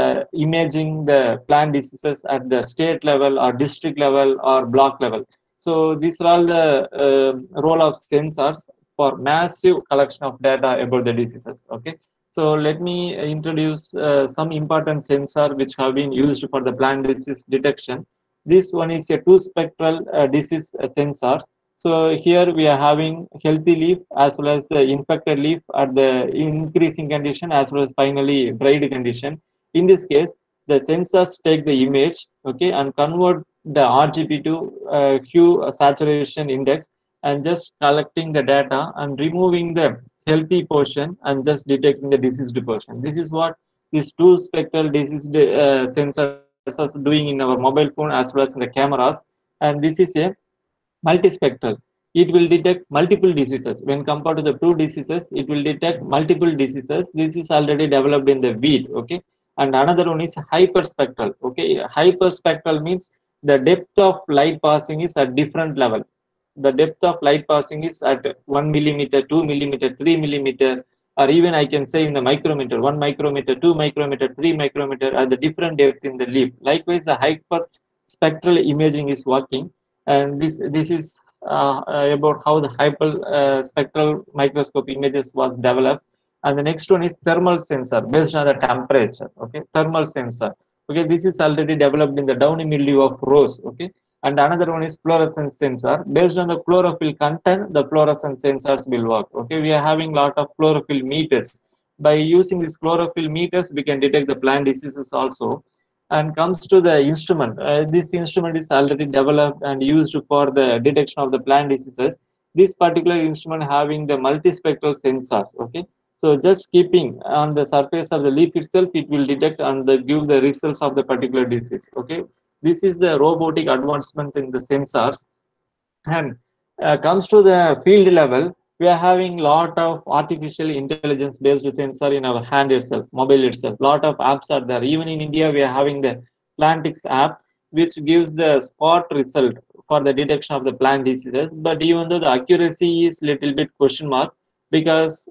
imaging the plant diseases at the state level or district level or block level. So these are all the role of sensors for massive collection of data about the diseases. Okay. So let me introduce some important sensor which have been used for the plant disease detection. This one is a two spectral disease sensors. So here we are having healthy leaf as well as infected leaf at the increasing condition as well as finally dried condition. In this case, the sensors take the image, okay, and convert the RGB to hue saturation index and just collecting the data and removing the healthy portion and just detecting the diseased portion. This is what these two spectral diseased sensors are doing in our mobile phone as well as in the cameras. And this is a multispectral. It will detect multiple diseases. When compared to the two diseases, it will detect multiple diseases. This is already developed in the wheat. Okay, and another one is hyperspectral. Okay, hyperspectral means the depth of light passing is at different level. The depth of light passing is at 1 millimeter, 2 millimeter, 3 millimeter, or even I can say in the micrometer, 1 micrometer, 2 micrometer, 3 micrometer at the different depth in the leaf. Likewise, the hyperspectral imaging is working, and this is about how the hyperspectral microscope images was developed. And the next one is thermal sensor based on the temperature. Okay, thermal sensor. Okay, this is already developed in the downy mildew of rose. Okay, and another one is fluorescence sensor. Based on the chlorophyll content, the fluorescence sensors will work. Okay, we are having lot of chlorophyll meters. By using these chlorophyll meters, we can detect the plant diseases also. And comes to the instrument, this instrument is already developed and used for the detection of the plant diseases. This particular instrument having the multispectral sensors. Okay, so just keeping on the surface of the leaf itself, it will detect and give the results of the particular disease. Okay, this is the robotic advancements in the sensors. And comes to the field level, we are having lot of artificial intelligence based sensor in our hand itself, mobile itself. Lot of apps are there. Even in India, we are having the Plantix app, which gives the spot result for the detection of the plant diseases. But even though the accuracy is little bit question mark, because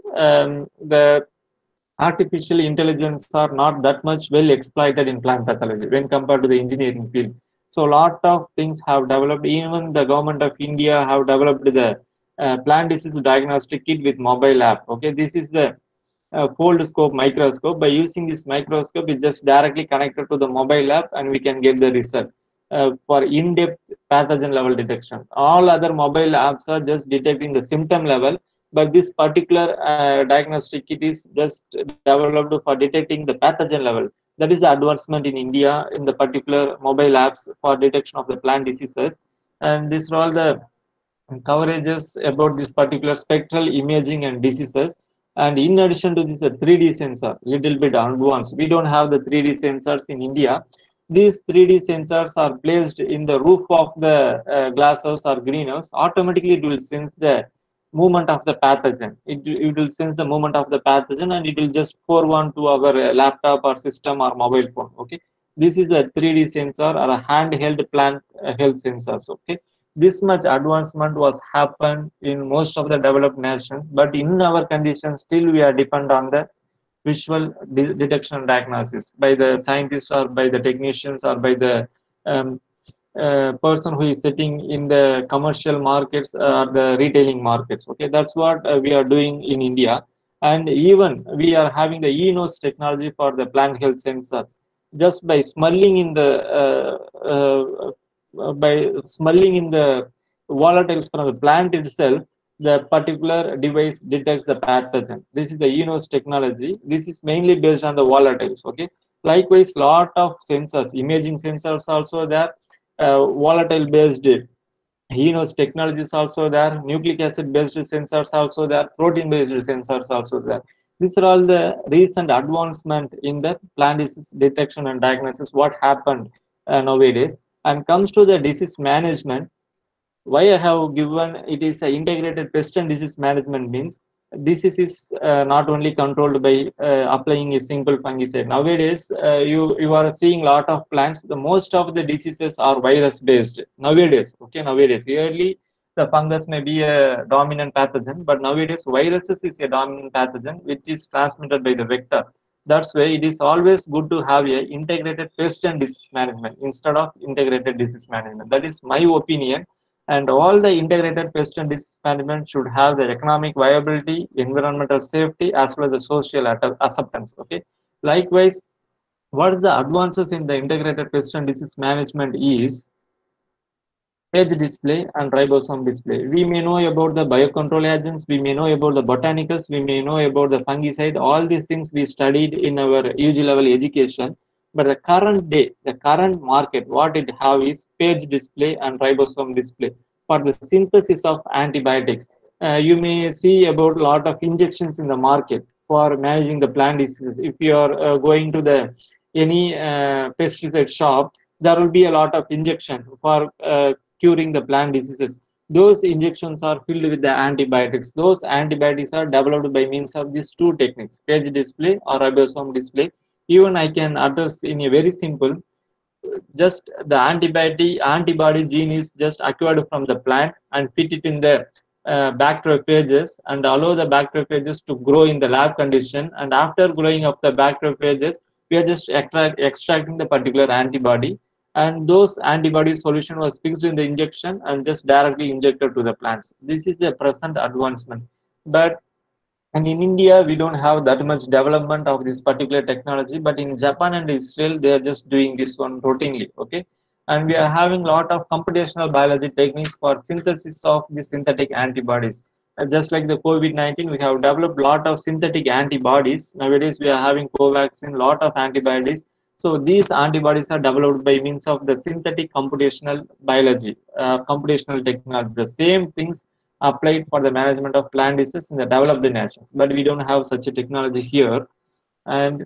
the artificial intelligence are not that much well exploited in plant pathology when compared to the engineering field. So a lot of things have developed. Even the government of India have developed the plant disease diagnostic kit with mobile app. Okay, this is the fold scope microscope. By using this microscope, it just directly connected to the mobile app, and we can get the result for in-depth pathogen level detection. All other mobile apps are just detecting the symptom level, but this particular diagnostic kit is just developed for detecting the pathogen level. That is the advancement in India in the particular mobile apps for detection of the plant diseases. And these are all the coverages about this particular spectral imaging and diseases. And in addition to this, a 3D sensor, little bit advanced. We don't have the 3D sensors in India. These 3D sensors are placed in the roof of the glasshouse or greenhouse. Automatically, it will sense the movement of the pathogen. It will sense the movement of the pathogen, and it will just forward to our laptop or system or mobile phone. Okay, this is a 3D sensor or a handheld plant health sensors. Okay, this much advancement was happened in most of the developed nations, but in our conditions still we are depend on the visual detection and diagnosis by the scientists or by the technicians or by the um, person who is sitting in the commercial markets or the retailing markets. Okay, that's what we are doing in India. And even we are having the enos technology for the plant health sensors. Just by smelling in the volatiles from the plant itself, the particular device detects the pathogen. This is the enos technology. This is mainly based on the volatiles. Okay, likewise lot of sensors, imaging sensors also there, volatile based enos technologies also there, nucleic acid based sensors also there, protein based sensors also there. These are all the recent advancement in the plant disease detection and diagnosis what happened nowadays. And comes to the disease management, why I have given it is a integrated pest and disease management means disease is not only controlled by applying a single fungicide. Nowadays, you are seeing lot of plants. The most of the diseases are virus based nowadays. Okay, nowadays early the fungus may be a dominant pathogen, but nowadays viruses is a dominant pathogen which is transmitted by the vector. That's why it is always good to have a integrated pest and disease management instead of integrated disease management. That is my opinion. And all the integrated pest and disease management should have the economic viability, environmental safety, as well as the social acceptance. Okay. Likewise, what is the advances in the integrated pest and disease management is page display and ribosome display. We may know about the biocontrol agents, we may know about the botanicals, we may know about the fungicide. All these things we studied in our UG level education. But the current day, the current market, what it have is page display and ribosome display for the synthesis of antibiotics. You may see about a lot of injections in the market for managing the plant diseases. If you are going to the any pesticide shop, there will be a lot of injection for curing the plant diseases. Those injections are filled with the antibiotics. Those antibiotics are developed by means of these two techniques, page display or ribosome display. Even I can address in a very simple, just the antibody gene is just acquired from the plant and fit it in the bacteriophages and allow the bacteriophages to grow in the lab condition. And after growing up the bacteriophages, we are just extracting the particular antibody, and those antibody solution was fixed in the injection and just directly injected to the plants. This is the present advancement. But and in India, we don't have that much development of this particular technology. But in Japan and Israel, they are just doing this one routinely. Okay, and we are having a lot of computational biology techniques for synthesis of the synthetic antibodies. Just like the COVID-19, we have developed a lot of synthetic antibodies. Nowadays, we are having Covaxin, lot of antibodies. So these antibodies are developed by means of the synthetic computational biology, computational technology. The same things applied for the management of plant disease in the developed nations, but we don't have such a technology here. And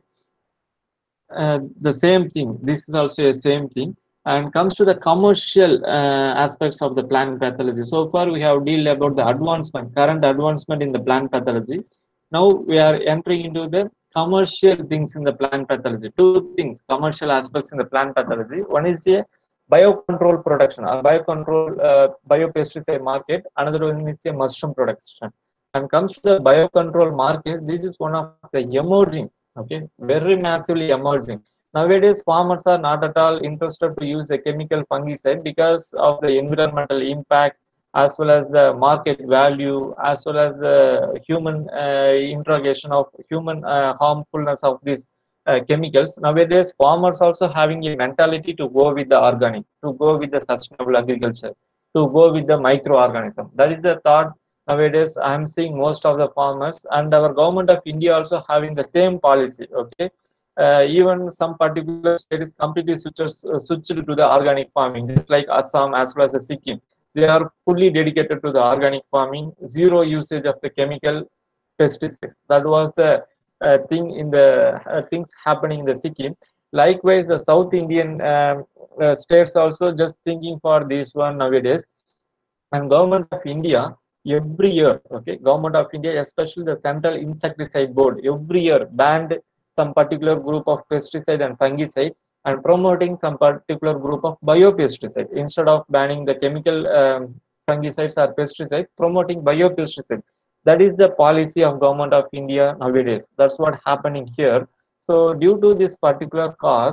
the same thing, this is also a same thing. And comes to the commercial aspects of the plant pathology. So far we have dealt about the advancement, current advancement in the plant pathology. Now we are entering into the commercial things in the plant pathology. Two things, commercial aspects in the plant pathology. One is a biocontrol production or biocontrol biopesticide market. Another one is a mushroom production. And comes to the biocontrol market, this is one of the emerging, okay, very massively emerging. Nowadays, farmers are not at all interested to use a chemical fungicide because of the environmental impact, as well as the market value, as well as the human interrogation of human harmfulness of these chemicals. Nowadays, farmers also having a mentality to go with the organic, to go with the sustainable agriculture, to go with the microorganism. That is the thought nowadays. I am seeing most of the farmers, and our government of India also having the same policy. Okay, even some particular state is completely switched to the organic farming, just like Assam as well as the Sikkim. They are fully dedicated to the organic farming, zero usage of the chemical pesticides. That was the thing in the things happening in the Sikkim. Likewise, the South Indian states also just thinking for this one nowadays. And government of India every year, okay, government of India, especially the Central Insecticide Board, every year banned some particular group of pesticide and fungicide and promoting some particular group of biopesticide instead of banning the chemical fungicides or pesticides, promoting biopesticide. That is the policy of government of India nowadays. That's what happening here. So due to this particular cause,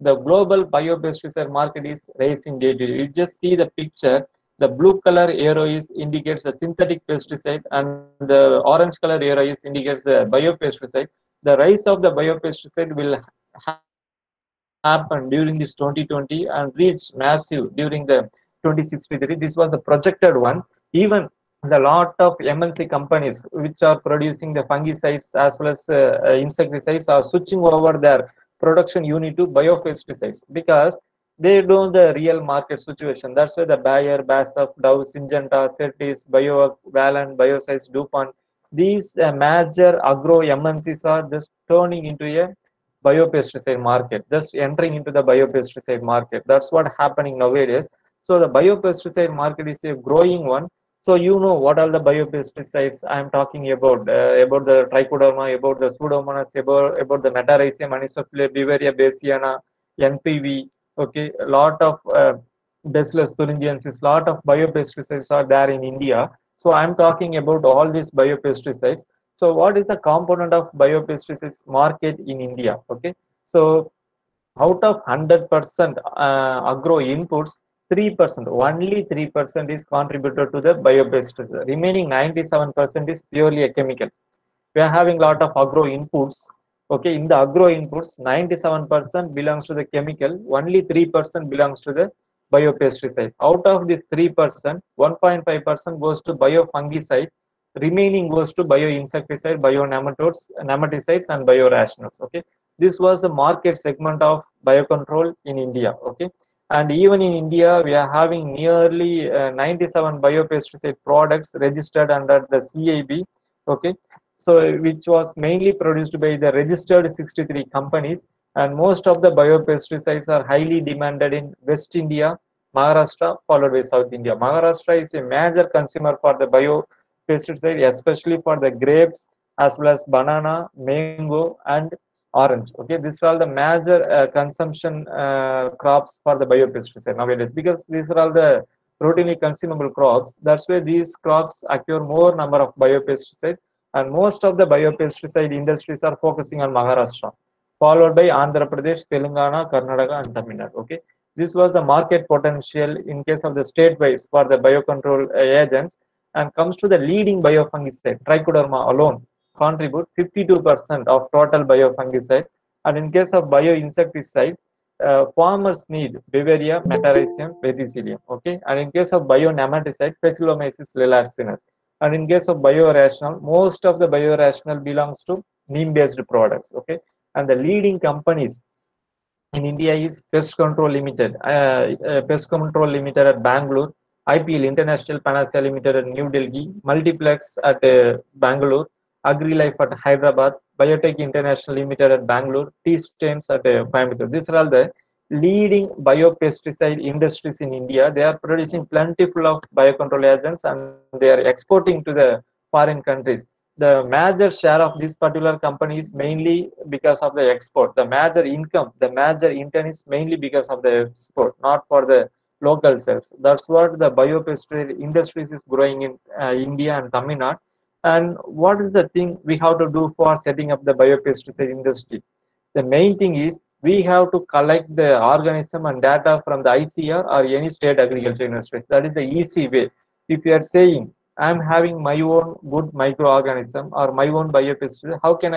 the global biopesticide market is rising day to day. You just see the picture. The blue color arrow is indicates the synthetic pesticide, and the orange color arrow is indicates the biopesticide. The rise of the biopesticide will happen during this 2020 and reach massive during the 2063. This was the projected one. Even the lot of MNC companies which are producing the fungicides as well as insecticides are switching over their production unit to biopesticides because they know the real market situation. That's why the Bayer, BASF, Dow, Syngenta, Certis, Biovalent, Biocides, DuPont, these major agro MNCs are just turning into a biopesticide market, just entering into the biopesticide market. That's what happening nowadays. So the biopesticide market is a growing one. So you know what are the biopesticides I am talking about the trichoderma, about the pseudomonas, about the metarhizium, anisophilia, Beauveria bassiana, NPV. Okay, a lot of Bacillus thuringiensis, lot of biopesticides are there in India. So I'm talking about all these biopesticides. So what is the component of biopesticides market in India? Okay, so out of 100% agro inputs, 3%, only 3% is contributed to the biopesticide. Remaining 97% is purely a chemical. We are having a lot of agro inputs. Okay, in the agro inputs, 97% belongs to the chemical, only 3% belongs to the biopesticide. Out of this 3%, 1.5% goes to biofungicide, remaining goes to bioinsecticide, bionematodes, nematicides, and biorationals. Okay, this was the market segment of biocontrol in India. Okay, and even in India, we are having nearly 97 biopesticide products registered under the CIB. Okay, so which was mainly produced by the registered 63 companies, and most of the biopesticides are highly demanded in West India, Maharashtra, followed by South India. Maharashtra is a major consumer for the biopesticide, especially for the grapes as well as banana, mango, and orange. Okay, these are all the major consumption crops for the biopesticide nowadays because these are all the routinely consumable crops. That's why these crops acquire more number of biopesticides, and most of the biopesticide industries are focusing on Maharashtra, followed by Andhra Pradesh, Telangana, Karnataka, and Tamil Nadu. Okay, this was the market potential in case of the state-wise for the biocontrol agents. And comes to the leading biofungicide, Trichoderma alone contribute 52% of total biofungicide. And in case of bioinsecticide, farmers need Beauveria, Metarhizium, Verticillium. Okay, and in case of bionematicide, Phacillomyces lilarcinus. And in case of biorational, most of the biorational belongs to neem-based products. Okay, and the leading companies in India is Pest Control Limited, Pest Control Limited at Bangalore, IPL International Panacea Limited at New Delhi, Multiplex at Bangalore, AgriLife at Hyderabad, Biotech International Limited at Bangalore, T-Stains at Coimbatore. These are all the leading biopesticide industries in India. They are producing plentiful of biocontrol agents and they are exporting to the foreign countries. The major share of this particular company is mainly because of the export. The major income, the major intern is mainly because of the export, not for the local sales. That's what the biopesticide industries is growing in India and Tamil Nadu. And what is the thing we have to do for setting up the biopesticide industry? The main thing is we have to collect the organism and data from the ICR or any state agriculture university. That is the easy way. If you are saying I'm having my own good microorganism or my own biopesticide,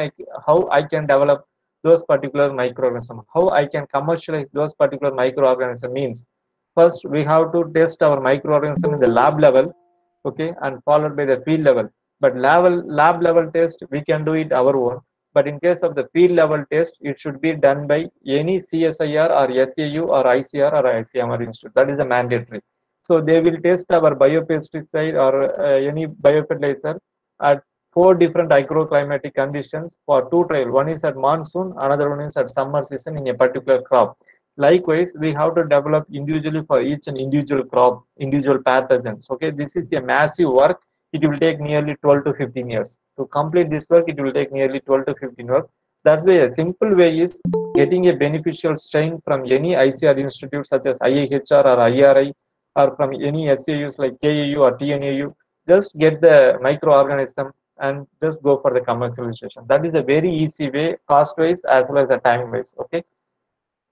how I can develop those particular microorganism, how I can commercialize those particular microorganism means first we have to test our microorganism in the lab level, okay, and followed by the field level. But lab level test we can do it our own. But in case of the field level test, it should be done by any CSIR or SAU or ICR or ICMR institute. That is a mandatory. So they will test our biopesticide or any biofertilizer at 4 different agroclimatic conditions for 2 trial. One is at monsoon, another one is at summer season in a particular crop. Likewise, we have to develop individually for each and individual crop, individual pathogens. Okay, this is a massive work. It will take nearly 12 to 15 years. To complete this work, it will take nearly 12 to 15 years. That's why a simple way is getting a beneficial strain from any ICR institute such as IIHR or IRI or from any SAUs like KAU or TNAU. Just get the microorganism and just go for the commercialization. That is a very easy way, cost wise as well as the time wise. Okay.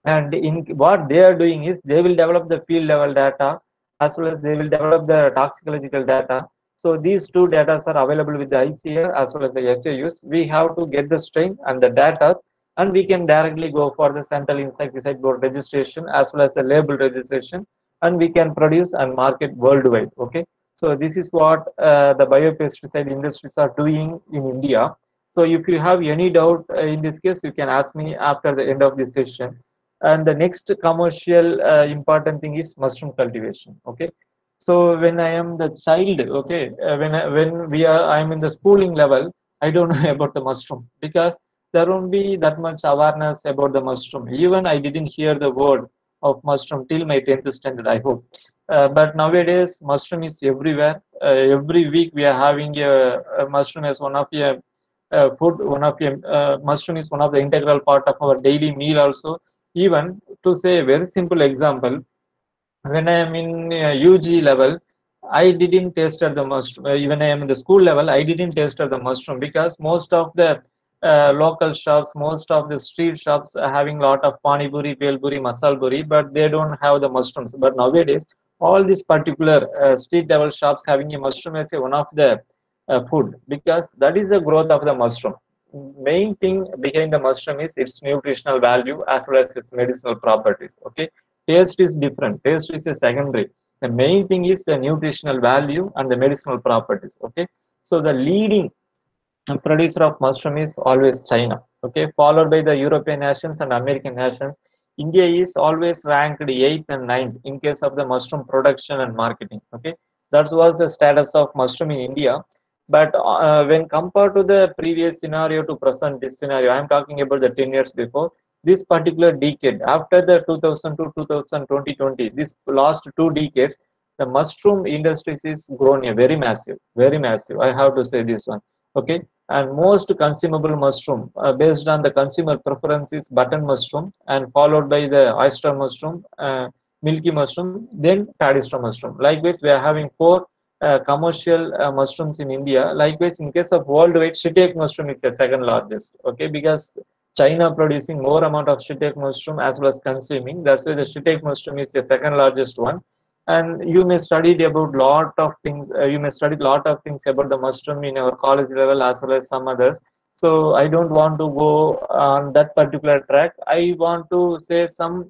And in what they are doing is they will develop the field level data as well as they will develop the toxicological data. So these two data are available with the ICA as well as the SAUs. We have to get the strain and the data, and we can directly go for the Central Insecticide Board registration as well as the label registration, and we can produce and market worldwide. Okay, so this is what the biopesticide industries are doing in India. So if you have any doubt in this case, you can ask me after the end of this session. And the next commercial important thing is mushroom cultivation. Okay, so when I am the child, okay, when we are I'm in the schooling level, I don't know about the mushroom because there won't be that much awareness about the mushroom. Even I didn't hear the word of mushroom till my 10th standard, I hope. But nowadays mushroom is everywhere. Every week we are having a mushroom as one of the food. One of the mushroom is one of the integral part of our daily meal also. Even to say a very simple example, when I am in UG level, I didn't taste the mushroom. Even I am in the school level, I didn't taste the mushroom because most of the local shops, most of the street shops are having lot of pani puri, bel puri, masal puri, but they don't have the mushrooms. But nowadays, all these particular street level shops having a mushroom as a one of the food because that is the growth of the mushroom. Main thing behind the mushroom is its nutritional value as well as its medicinal properties. Okay, taste is different. Taste is a secondary. The main thing is the nutritional value and the medicinal properties. Okay, so the leading producer of mushroom is always China. Okay, followed by the European nations and American nations. India is always ranked 8th and 9th in case of the mushroom production and marketing. Okay, that was the status of mushroom in India. But when compared to the previous scenario to present this scenario, I am talking about the 10 years before. This particular decade, after the 2000 to 2020, this last 2 decades, the mushroom industries is grown a very massive, very massive. I have to say this one. Okay, and most consumable mushroom based on the consumer preference is button mushroom and followed by the oyster mushroom, milky mushroom, then padistra mushroom. Likewise, we are having four commercial mushrooms in India. Likewise, in case of worldwide, shiitake mushroom is the second largest. Okay, because China producing more amount of shiitake mushroom as well as consuming. That's why the shiitake mushroom is the second largest one. And you may study about lot of things. You may study lot of things about the mushroom in our college level as well as some others. So I don't want to go on that particular track. I want to say some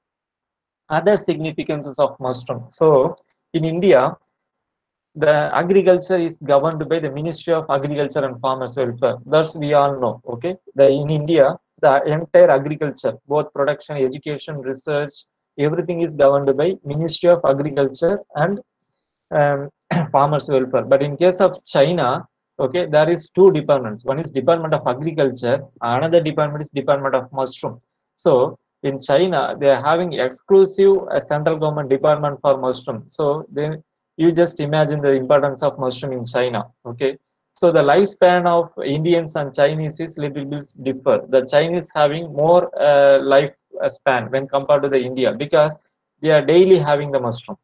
other significances of mushroom. So in India, the agriculture is governed by the Ministry of Agriculture and Farmers Welfare. Thus, we all know. Okay, in India, the entire agriculture, both production, education, research, everything is governed by Ministry of Agriculture and um, Farmers Welfare. But in case of China, okay, there is two departments. One is Department of Agriculture, another department is Department of Mushroom. So in China, they are having exclusive central government department for mushroom. So then you just imagine the importance of mushroom in China. Okay, so the lifespan of Indians and Chinese is little bit differ. The Chinese having more life span when compared to the India because they are daily having the mushroom.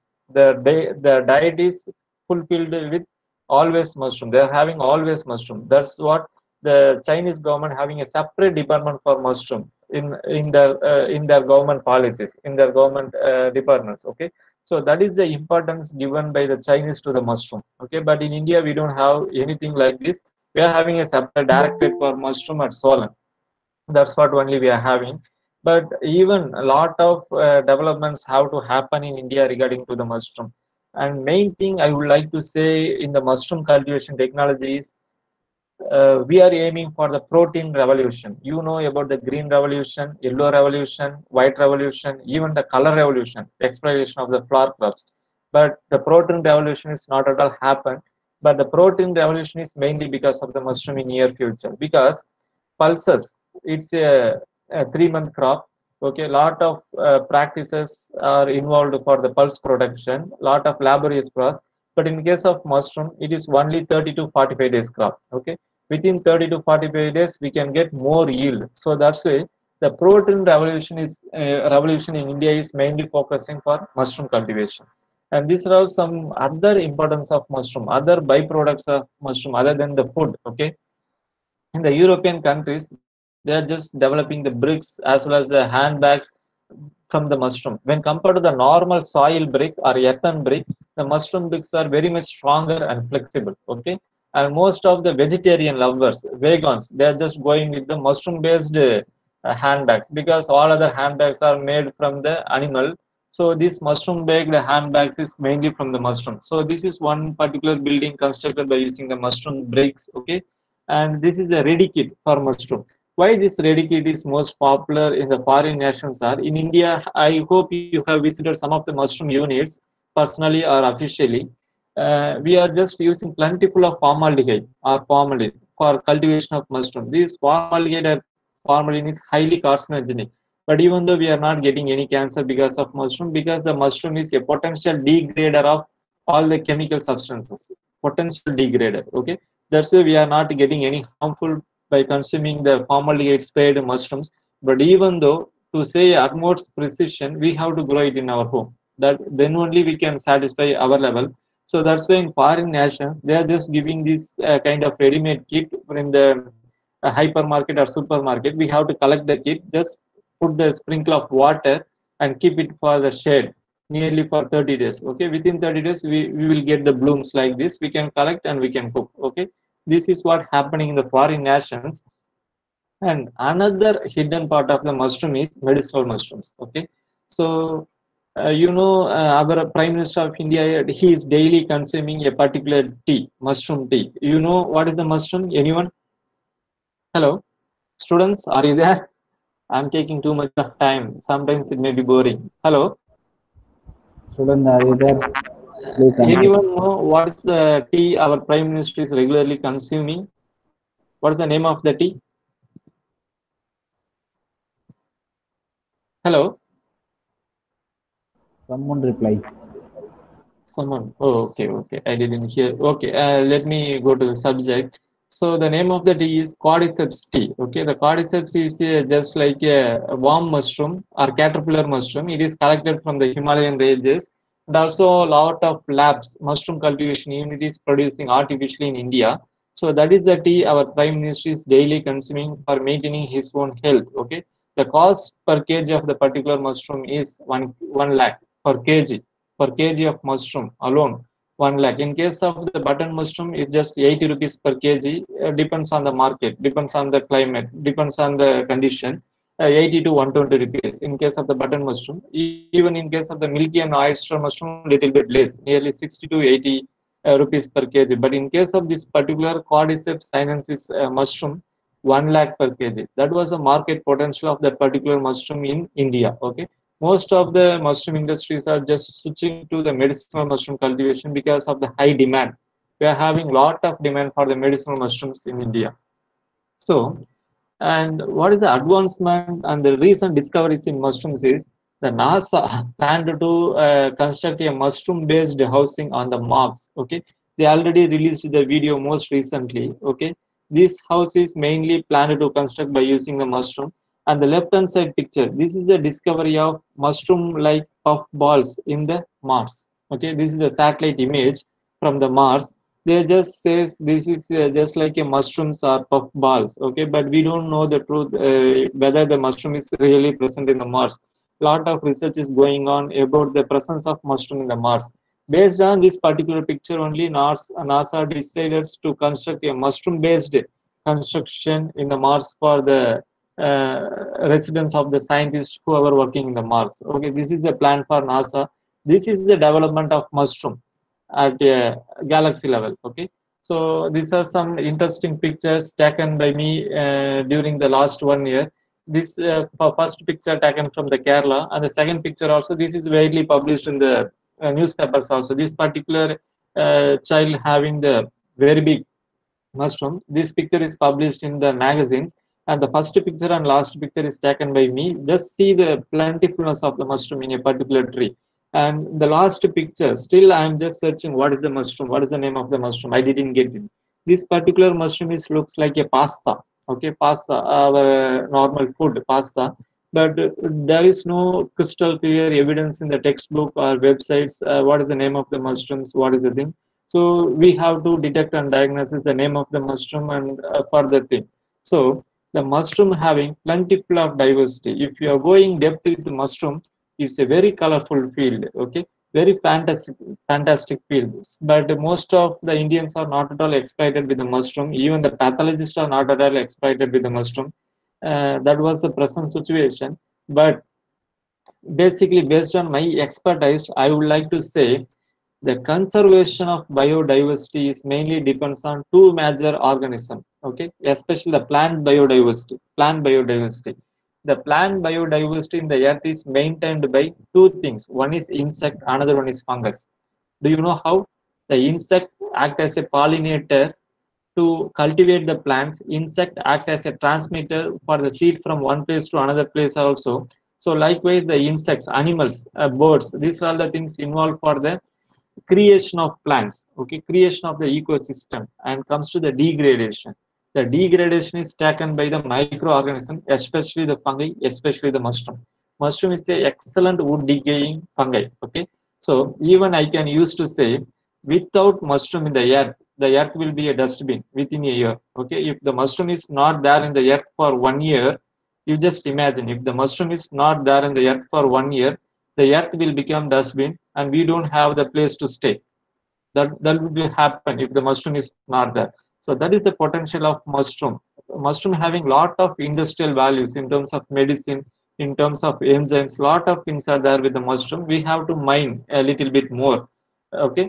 The diet is fulfilled with always mushroom. They are having always mushroom. That's what the Chinese government having a separate department for mushroom in their government policies, in their government departments. Okay, so that is the importance given by the Chinese to the mushroom. Okay, but in India we don't have anything like this. We are having a separate directorate for mushroom at Solan. That's what only we are having. But even a lot of developments have to happen in India regarding to the mushroom. And main thing I would like to say in the mushroom cultivation technology is we are aiming for the protein revolution. You know about the green revolution, yellow revolution, white revolution, even the color revolution, exploration of the flower crops. But the protein revolution is not at all happened. But the protein revolution is mainly because of the mushroom in near future. Because pulses, it's a 3 month crop. Okay, lot of practices are involved for the pulse production, lot of laborious process. But in case of mushroom, it is only 30 to 45 days crop. Okay, within 30 to 45 days we can get more yield. So that's why the protein revolution in India is mainly focusing for mushroom cultivation. And these are all some other importance of mushroom, other byproducts of mushroom other than the food. Okay, in the European countries, they are just developing the bricks as well as the handbags from the mushroom. When compared to the normal soil brick or earthen brick, the mushroom bricks are very much stronger and flexible. Okay, and most of the vegetarian lovers, vegans, they are just going with the mushroom based handbags, because all other handbags are made from the animal. So this mushroom baked handbags is mainly from the mushroom. So this is one particular building constructed by using the mushroom bricks. Okay, and this is a ready kit for mushroom. Why this ready kit is most popular in the foreign nations are in India. I hope you have visited some of the mushroom units personally or officially. We are just using plentiful of formaldehyde or formalin for cultivation of mushroom. This formaldehyde or formalin is highly carcinogenic. But even though we are not getting any cancer because of mushroom, because the mushroom is a potential degrader of all the chemical substances, potential degrader. Okay, that's why we are not getting any harmful by consuming the formaldehyde sprayed mushrooms. But even though, to say utmost precision, we have to grow it in our home. That then only we can satisfy our level. So that's why in foreign nations they are just giving this kind of ready-made kit in the hypermarket or supermarket. We have to collect the kit, just put the sprinkle of water and keep it for the shade nearly for 30 days. Okay, within 30 days we will get the blooms like this. We can collect and we can cook. Okay, this is what happening in the foreign nations. And another hidden part of the mushroom is medicinal mushrooms. Okay, so our Prime Minister of India, he is daily consuming a particular tea, mushroom tea. You know what is the mushroom? Anyone? Hello, students, are you there? I'm taking too much of time. Sometimes it may be boring. Hello, Student, are you there? Please answer. anyone know what's the tea our Prime Minister is regularly consuming? What's the name of the tea? Hello. Someone reply. Someone. Oh, okay, okay. I didn't hear. Okay, let me go to the subject. So the name of the tea is cordyceps tea. Okay, the cordyceps is just like a worm mushroom or caterpillar mushroom. It is collected from the Himalayan ranges, and also a lot of labs, mushroom cultivation unit is producing artificially in India. So that is the tea our Prime Minister is daily consuming for maintaining his own health. Okay, the cost per kg of the particular mushroom is one lakh per kg of mushroom alone 1 lakh. In case of the button mushroom, it's just 80 rupees per kg. Depends on the market, depends on the climate, depends on the condition. 80 to 120 rupees in case of the button mushroom. Even in case of the milky and oyster mushroom, little bit less, nearly 60 to 80 rupees per kg. But in case of this particular Cordyceps sinensis mushroom, 1 lakh per kg. That was the market potential of that particular mushroom in India. Okay, most of the mushroom industries are just switching to the medicinal mushroom cultivation because of the high demand. We are having lot of demand for the medicinal mushrooms in India. So, and what is the advancement and the recent discoveries in mushrooms is the NASA planned to construct a mushroom based housing on the Mars. Okay, they already released the video most recently. Okay, this house is mainly planned to construct by using the mushroom. And the left hand side picture, this is the discovery of mushroom like puff balls in the Mars. Okay, this is the satellite image from the Mars. They just says this is just like a mushrooms or puff balls. Okay, but we don't know the truth whether the mushroom is really present in the Mars. Lot of research is going on about the presence of mushroom in the Mars. Based on this particular picture only, NASA decided to construct a mushroom based construction in the Mars for the residents of the scientists who are working in the Mars. Okay, this is a plan for NASA. This is the development of mushroom at a galaxy level. Okay, so these are some interesting pictures taken by me during the last 1 year. This first picture taken from the Kerala, and the second picture also, this is widely published in the newspapers also. This particular child having the very big mushroom, this picture is published in the magazines, and the first picture and last picture is taken by me. Just see the plentifulness of the mushroom in a particular tree. And the last picture, still I am just searching what is the mushroom, what is the name of the mushroom. I didn't get it. This particular mushroom is looks like a pasta. Okay, pasta, our normal food, pasta. But there is no crystal clear evidence in the textbook or websites. What is the name of the mushrooms? What is the thing? So we have to detect and diagnose the name of the mushroom and further thing. So The mushroom having plentiful of diversity. If you are going depth with the mushroom, it's a very colorful field. Okay, very fantastic fields. But most of the Indians are not at all excited with the mushroom. Even the pathologists are not at all excited with the mushroom. That was the present situation. But basically, based on my expertise, I would like to say the conservation of biodiversity is mainly depends on two major organisms, okay, especially the plant biodiversity. The plant biodiversity in the earth is maintained by two things. One is insect, another one is fungus. Do you know how? The insect act as a pollinator to cultivate the plants. Insect act as a transmitter for the seed from one place to another place also. So likewise the insects, animals, birds, these are all the things involved for the creation of plants, okay, creation of the ecosystem. And comes to the degradation. The degradation is taken by the microorganism, especially the fungi, especially the mushroom. Mushroom is the excellent wood decaying fungi, okay. So even I can use to say, without mushroom in the earth will be a dustbin within a year, okay. If the mushroom is not there in the earth for 1 year, you just imagine, if the mushroom is not there in the earth for 1 year, the earth will become dustbin and we don't have the place to stay. That will happen if the mushroom is not there. So that is the potential of mushroom. Mushroom having lot of industrial values in terms of medicine, in terms of enzymes, lot of things are there with the mushroom. We have to mine a little bit more, okay.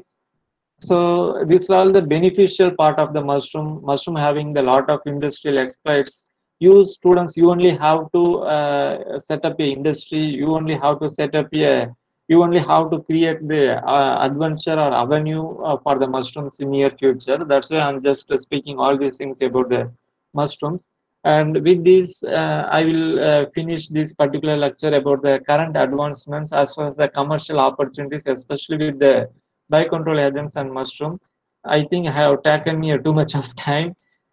So these are all the beneficial part of the mushroom having the lot of industrial exploits. You students, you only have to set up a industry. You only have to set up a, you only have to create the adventure or avenue for the mushrooms in near future. That's why I'm just speaking all these things about the mushrooms. And with this I will finish this particular lecture about the current advancements as well as the commercial opportunities, especially with the biocontrol agents and mushroom. I think I have taken me too much of time,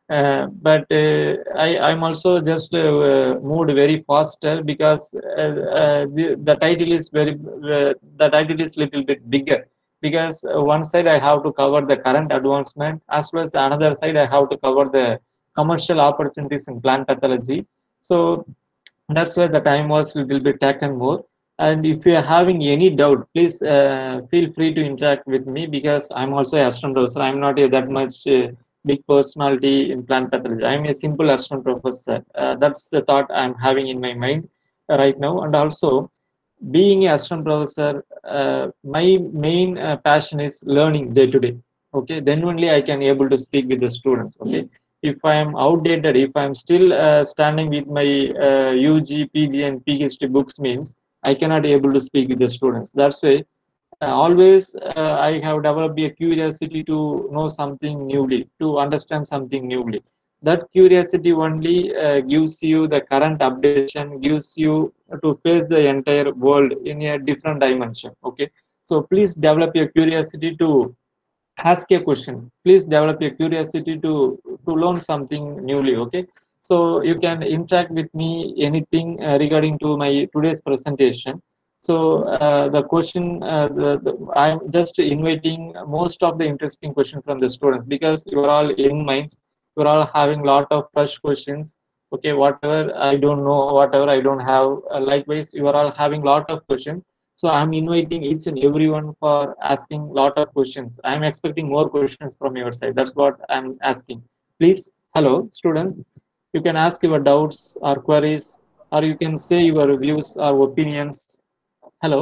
but I'm also just moved very faster because the title is the title is little bit bigger, because one side I have to cover the current advancement, as well as the another side I have to cover the commercial opportunities in plant pathology. So that's why the time was little bit taken more. And if you are having any doubt, please feel free to interact with me, because I'm also an assistant professor. I'm not a that much big personality in plant pathology. I'm a simple assistant professor. That's the thought I'm having in my mind right now. And also, being a assistant professor, my main passion is learning day to day, okay. Then only I can able to speak with the students, okay. If I am outdated, if I'm still standing with my UG, PG and PhD books, means I cannot able to speak with the students. That's why always I have developed a curiosity to know something newly, to understand something newly. That curiosity only gives you the current updation, gives you to face the entire world in a different dimension, okay. So please develop your curiosity to ask a question. Please develop your curiosity to learn something newly, okay. So you can interact with me anything regarding to my today's presentation. So the question I'm just inviting most of the interesting question from the students, because you are all young minds. You are all having lot of fresh questions, okay. Whatever I don't know, whatever I don't have, likewise you are all having lot of questions. So I'm inviting each and everyone for asking lot of questions. I'm expecting more questions from your side. That's what I'm asking. Please, hello, students. You can ask your doubts or queries, or you can say your views or opinions. Hello.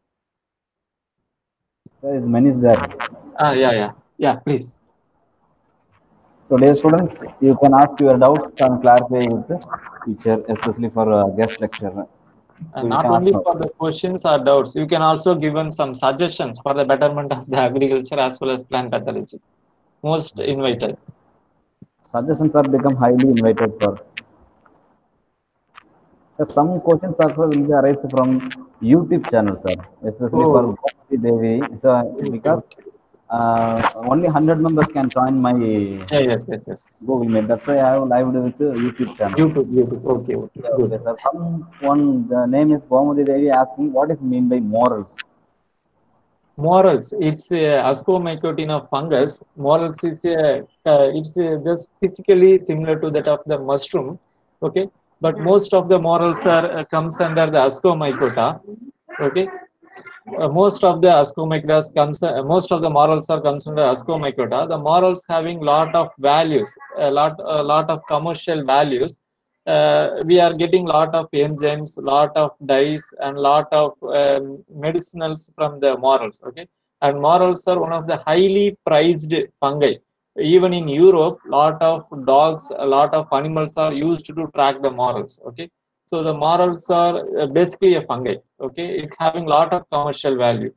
So is many is there. Yeah. Please. So dear students, you can ask your doubts and clarify with the teacher, especially for guest lecture. So And you not can ask only now. for the questions or doubts, you can also give them some suggestions for the betterment of the agriculture as well as plant pathology. Most invited. Suggestions are become highly invited for. So some questions also will be arised from YouTube channel, sir, especially for Oh, Bhakti Devi. So okay, because okay. only 100 members can join my Yeah, yes. Google Meet. That's why I have live with the YouTube channel. YouTube. Okay, Yeah, good. okay, sir. Someone, the name is Bhumadi Devi, asking what is mean by morals. Morels, it's Ascomycotin of fungus. Morels is it's just physically similar to that of the mushroom. Okay, but most of the morals are comes under the Ascomycota. Okay, most of the Ascomycotas comes, most of the morals are comes under Ascomycota. The morals having lot of values, a lot of commercial values. We are getting lot of enzymes, lot of dyes, and lot of medicinals from the morals. Okay, and morals are one of the highly prized fungi. Even in Europe, lot of dogs, a lot of animals are used to track the morals. Okay, so the morals are basically a fungi. Okay, it having lot of commercial value,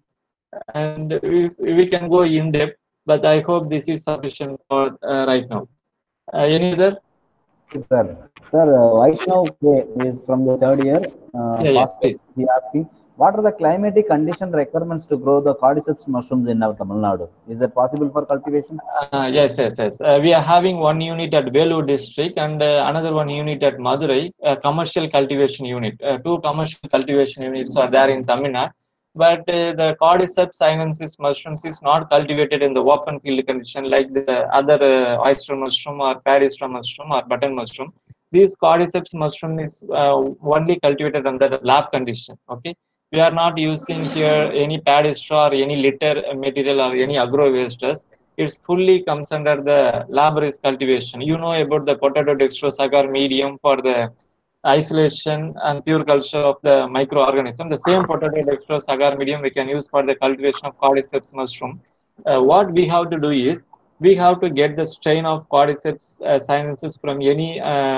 and we can go in depth, but I hope this is sufficient for right now. Any other? Yes, sir. Sir, Vaishnav K is from the third year. Yeah, yeah, Hostel. please. He asking, what are the climatic condition requirements to grow the cordyceps mushrooms in our Tamil Nadu? Is it possible for cultivation? Yes, yes, yes. We are having one unit at Vellore district and another one unit at Madurai, commercial cultivation unit. Two commercial cultivation units are there in Tamil Nadu. But the Cordyceps sinensis mushrooms is not cultivated in the open field condition like the other oyster mushroom or padistra mushroom or button mushroom. This Cordyceps mushroom is only cultivated under the lab condition. Okay, we are not using here any padistra or any litter material or any agro wastes. It's fully comes under the lab risk cultivation. You know about the potato dextrose agar medium for the isolation and pure culture of the microorganism. The same potato dextrose agar medium we can use for the cultivation of cordyceps mushroom. What we have to do is we have to get the strain of cordyceps sinensis from any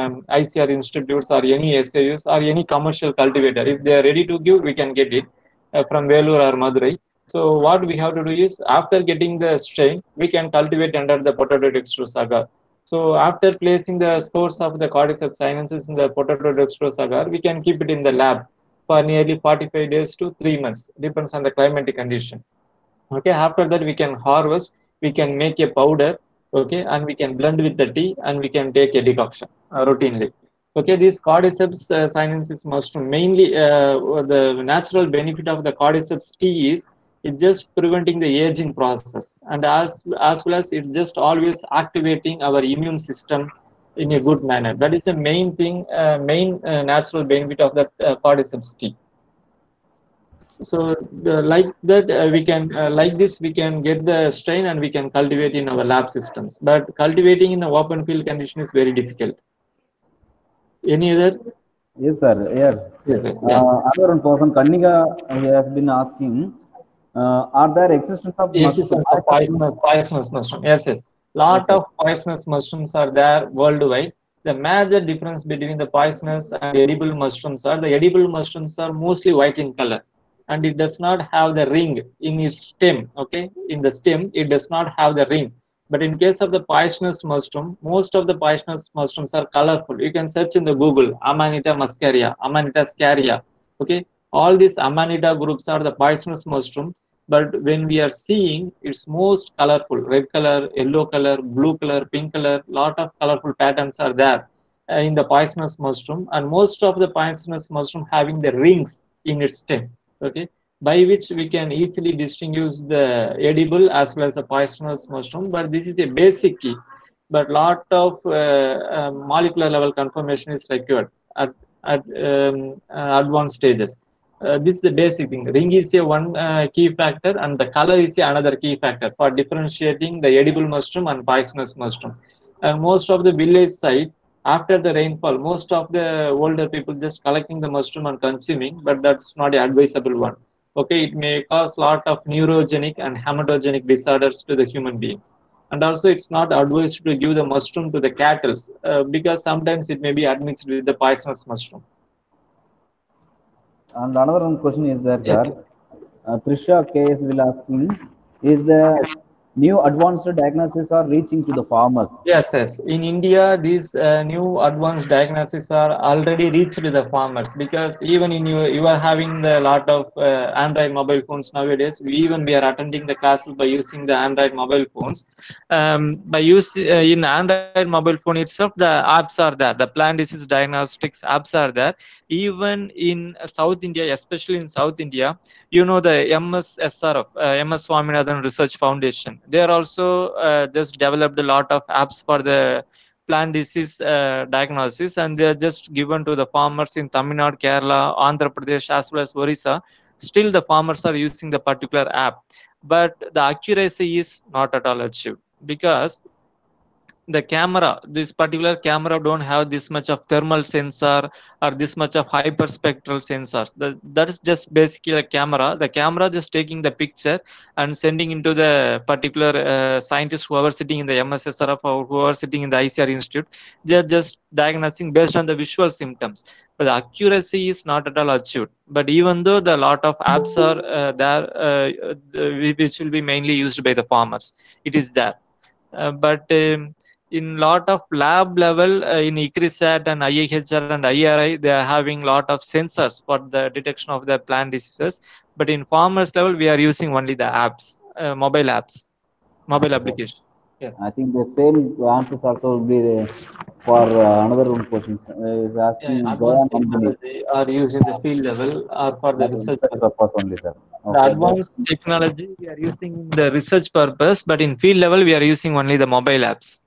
ICR institutes or any SAUs or any commercial cultivator. If they are ready to give, we can get it from Vellore or Madurai. So what we have to do is after getting the strain, we can cultivate under the potato dextrose agar. So after placing the spores of the cordyceps sinensis in the potato dextrose agar, we can keep it in the lab for nearly 45 days to 3 months, depends on the climatic condition. Okay, after that we can harvest, we can make a powder. Okay, and we can blend with the tea and we can take a decoction routinely. Okay, this cordyceps sinensis mushroom mainly the natural benefit of the cordyceps tea is it just preventing the aging process, and as well as it's just always activating our immune system in a good manner. That is the main thing, main natural benefit of the cordyceps tea. So like that we can like this we can get the strain and we can cultivate in our lab systems, but cultivating in the open field condition is very difficult. Any other? Yes, sir. Yeah. Yes, yes, yeah. Another one person, Kanniga, he has been asking, are there existence of mushroom? Existence of poisonous mushroom. Yes, yes. Yes, Lot sir. of poisonous mushrooms are there worldwide. The major difference between the poisonous and edible mushrooms are the edible mushrooms are mostly white in color, and it does not have the ring in its stem. Okay, in the stem it does not have the ring. But in case of the poisonous mushroom, most of the poisonous mushrooms are colorful. You can search in the Google Amanita muscaria, Amanita scaria. Okay, all these Amanita groups are the poisonous mushroom, but when we are seeing it's most colorful, red color, yellow color, blue color, pink color, lot of colorful patterns are there in the poisonous mushroom, and most of the poisonous mushroom having the rings in its stem. Okay, by which we can easily distinguish the edible as well as the poisonous mushroom, but this is a basic key, but lot of molecular level confirmation is required at advanced stages. This is the basic thing. Ring is a one key factor, and the color is another key factor for differentiating the edible mushroom and poisonous mushroom. Most of the village side, after the rainfall, most of the older people just collecting the mushroom and consuming, but that's not an advisable one. Okay, it may cause lot of neurogenic and hematogenic disorders to the human beings. And also, it's not advised to give the mushroom to the cattle because sometimes it may be admixed with the poisonous mushroom. And another one question is there, Yes. sir. Trisha KS will asking, is the new advanced diagnosis are reaching to the farmers? Yes, yes. In India, these new advanced diagnoses are already reached the farmers, because even in you are having the lot of Android mobile phones nowadays. We are attending the classes by using the Android mobile phones. By use in Android mobile phone itself, the apps are there. The plant disease diagnostics apps are there. Even in South India, especially in South India, you know the MSSRF, MS Swaminathan Research Foundation. They are also just developed a lot of apps for the plant disease diagnosis, and they are just given to the farmers in Tamil Nadu, Kerala, Andhra Pradesh, as well as Orissa. Still the farmers are using the particular app, but the accuracy is not at all achieved, because the camera, this particular camera don't have this much of thermal sensor or this much of hyperspectral sensors. That is just basically a camera. The camera just taking the picture and sending into the particular scientist who are sitting in the MSSRF or who are sitting in the ICR institute. They are just diagnosing based on the visual symptoms, but the accuracy is not at all achieved. But even though the lot of apps are there, which will be mainly used by the farmers, it is there. But in lot of lab level, in ICRISAT and IIHR and IRI, they are having lot of sensors for the detection of the plant diseases. But in farmers level, we are using only the apps, mobile Okay, sir. applications. Yes. I think the same answers also will be for another one questions. Is Yeah, asking advanced Jayan Nandini. technology are used in the field level or for the That is research research purpose. purpose only, sir. The Okay, that advanced technology we are using in the research purpose, but in field level we are using only the mobile apps.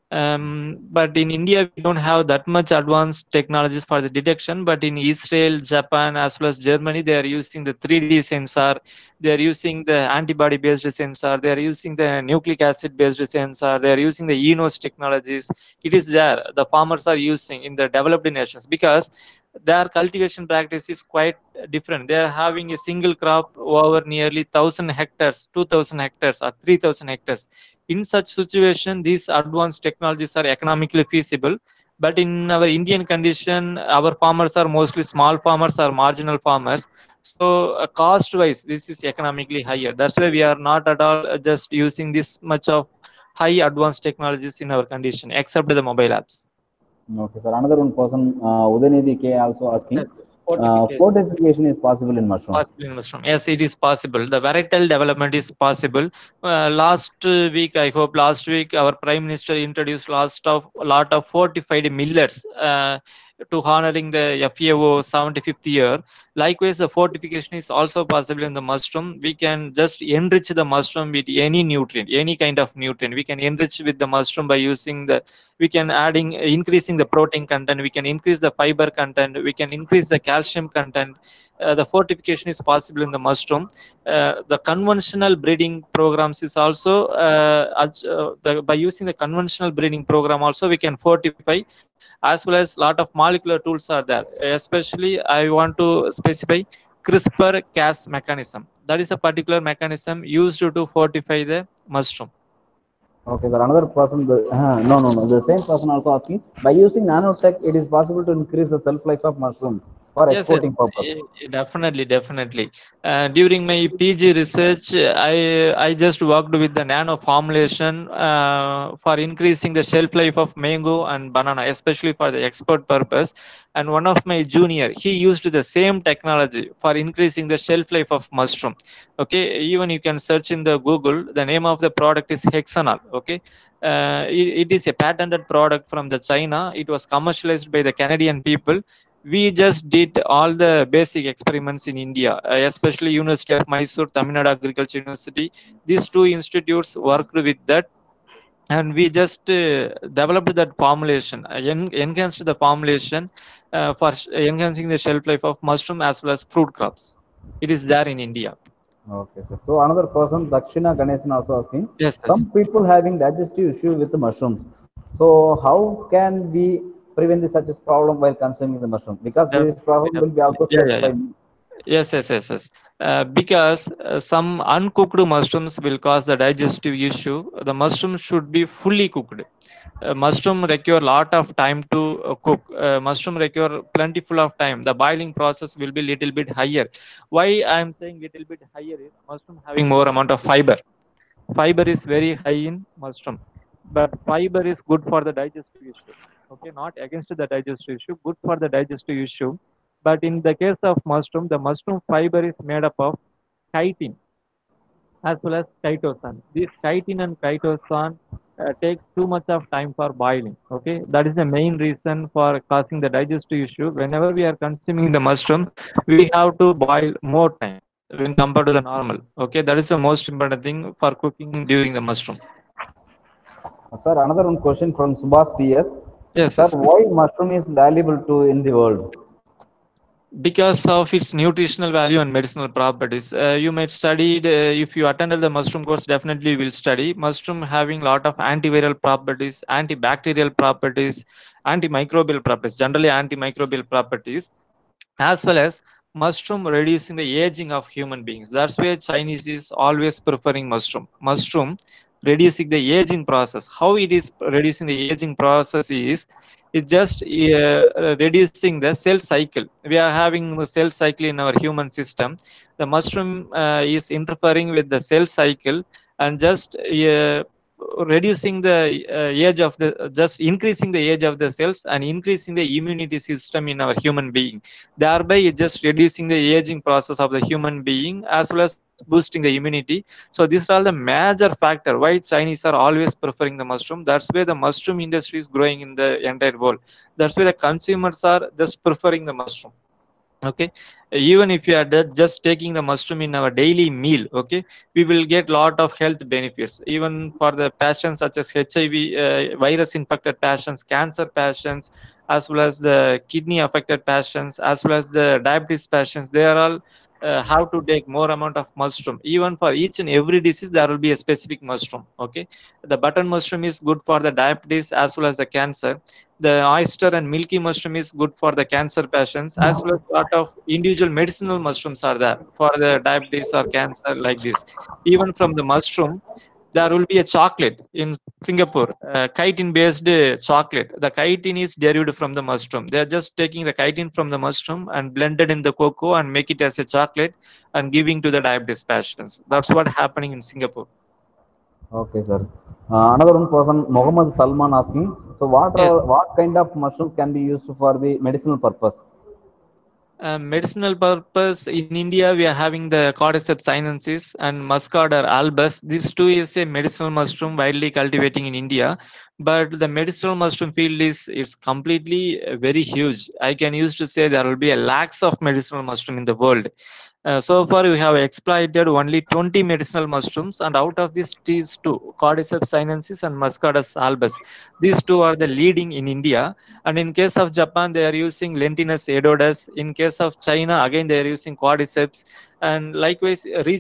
But in India, we don't have that much advanced technologies for the detection. But in Israel, Japan, as well as Germany, they are using the 3D sensor. They are using the antibody-based sensor. They are using the nucleic acid-based sensor. They are using the ENOS technologies. It is there. The farmers are using in the developed nations, because their cultivation practice is quite different. They are having a single crop over nearly 1,000 hectares, 2,000 hectares, or 3,000 hectares. In such situation, these advanced technologies are economically feasible. But in our Indian condition, our farmers are mostly small farmers or marginal farmers. So cost wise, this is economically higher. That's why we are not at all just using this much of high advanced technologies in our condition, except the mobile apps. okay, sir. Another one person, Udanidhi K also asking, Yes, fortification. fortification is possible in mushrooms. Possible in mushroom. Yes, it is possible. The varietal development is possible. Last week, I hope last week, our Prime Minister introduced lot of fortified millets to honoring the FAO 75th year. Likewise, the fortification is also possible in the mushroom. We can just enrich the mushroom with any nutrient, any kind of nutrient. We can enrich with the mushroom by using we can increasing the protein content. We can increase the fiber content. We can increase the calcium content. The fortification is possible in the mushroom. The conventional breeding programs is also by using the conventional breeding program also we can fortify, as well as lot of molecular tools are there. Especially, I want to specify CRISPR-Cas mechanism. That is a particular mechanism used to fortify the mushroom. Okay, sir. Another person, no. The same person also asking, by using nanotech, it is possible to increase the shelf life of mushroom for Yes, yes, exporting purpose. definitely, definitely. During my PG research, I just worked with the nano formulation for increasing the shelf life of mango and banana, especially for the export purpose. And one of my junior, he used the same technology for increasing the shelf life of mushroom. Okay, even you can search in the Google. The name of the product is Hexanol. Okay. It is a patented product from the China. It was commercialized by the Canadian people. We just did all the basic experiments in India, especially University of Mysore, Tamil Nadu Agriculture University. These two institutes worked with that, and we just developed that formulation, enhanced the formulation for enhancing the shelf life of mushroom as well as fruit crops. It is there in India. Okay, sir. So another person, Dakshina Ganesan also asking, Yes, yes. some people having digestive issue with the mushrooms. So how can we prevent such a problem while consuming the mushroom? Because this Definitely, problem will be definitely. also Yeah, faced yeah, by yeah. me. Yes. Because some uncooked mushrooms will cause the digestive issue. The mushroom should be fully cooked. Mushroom require lot of time to cook. Mushroom require plentiful of time. The boiling process will be little bit higher. Why I am saying little bit higher is mushroom having more amount of fiber. Fiber is very high in mushroom, but fiber is good for the digestive issue. Okay, not against the digestive issue, good for the digestive issue. But in the case of mushroom, the mushroom fiber is made up of chitin as well as chitosan. This chitin and chitosan takes too much of time for boiling. Okay, that is the main reason for causing the digestive issue. Whenever we are consuming the mushroom, we have to boil more time when compared to the normal. Okay, that is the most important thing for cooking during the mushroom. Sir, another one question from Subhas TS. Yes, Sir, yes. why mushroom is valuable to in the world? Because of its nutritional value and medicinal properties. You might studied if you attended the mushroom course, definitely you will study mushroom having lot of antiviral properties, antibacterial properties, antimicrobial properties, generally antimicrobial properties, as well as mushroom reducing the aging of human beings. That's why Chinese is always preferring mushroom reducing the aging process. How it is reducing the aging process is it's just reducing the cell cycle. We are having a cell cycle in our human system. The mushroom is interfering with the cell cycle and just reducing the age of the just increasing the age of the cells and increasing the immunity system in our human being, thereby it just reducing the aging process of the human being as well as boosting the immunity. So these are all the major factor why Chinese are always preferring the mushroom. That's why the mushroom industry is growing in the entire world. That's why the consumers are just preferring the mushroom. Okay, even if you are just taking the mushroom in our daily meal, okay, we will get lot of health benefits even for the patients such as HIV, virus infected patients, cancer patients, as well as the kidney affected patients, as well as the diabetes patients. They are all have to take more amount of mushroom. Even for each and every disease there will be a specific mushroom. Okay, the button mushroom is good for the diabetes as well as the cancer. The oyster and milky mushroom is good for the cancer patients, as well as lot of individual medicinal mushrooms are there for the diabetes or cancer like this. Even from the mushroom there will be a chocolate in Singapore, chitin based chocolate. The chitin is derived from the mushroom. They are just taking the chitin from the mushroom and blended in the cocoa and make it as a chocolate and giving to the diabetes patients. That's what happening in Singapore. Okay, sir. Another one person, Mohammed Salman asking, so Yes. what kind of mushroom can be used for the medicinal purpose? Medicinal purpose in India, we are having the Cordyceps sinensis and Muscardor albus. These two is a medicinal mushroom widely cultivating in India, but the medicinal mushroom field is completely very huge. I can use to say there will be a lakhs of medicinal mushroom in the world. So far, we have exploited only 20 medicinal mushrooms, and out of these two, Cordyceps sinensis and Muscardus albus, these two are the leading in India. And in case of Japan, they are using Lentinus edodus. In case of China, again they are using Cordyceps. And likewise,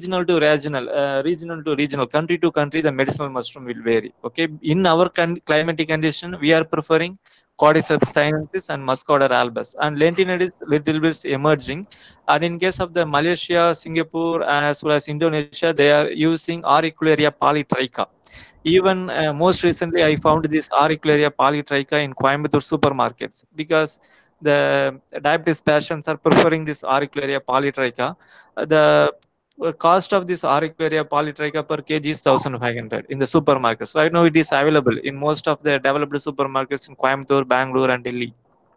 regional to regional, country to country, the medicinal mushroom will vary. Okay, in our climatic condition, we are preferring Cordyceps sinensis and Muscardus albus, and Lentinus is little bit emerging. And in case of the Malaysia, Singapore, as well as Indonesia, they are using Auricularia polytricha. Even most recently, I found this Auricularia polytricha in Coimbatore supermarkets because the diabetes patients are preferring this Auricularia polytricha. The cost of this Auricularia polytricha per kg is 1,500 in the supermarkets. Right now, it is available in most of the developed supermarkets in Coimbatore, Bangalore, and Delhi.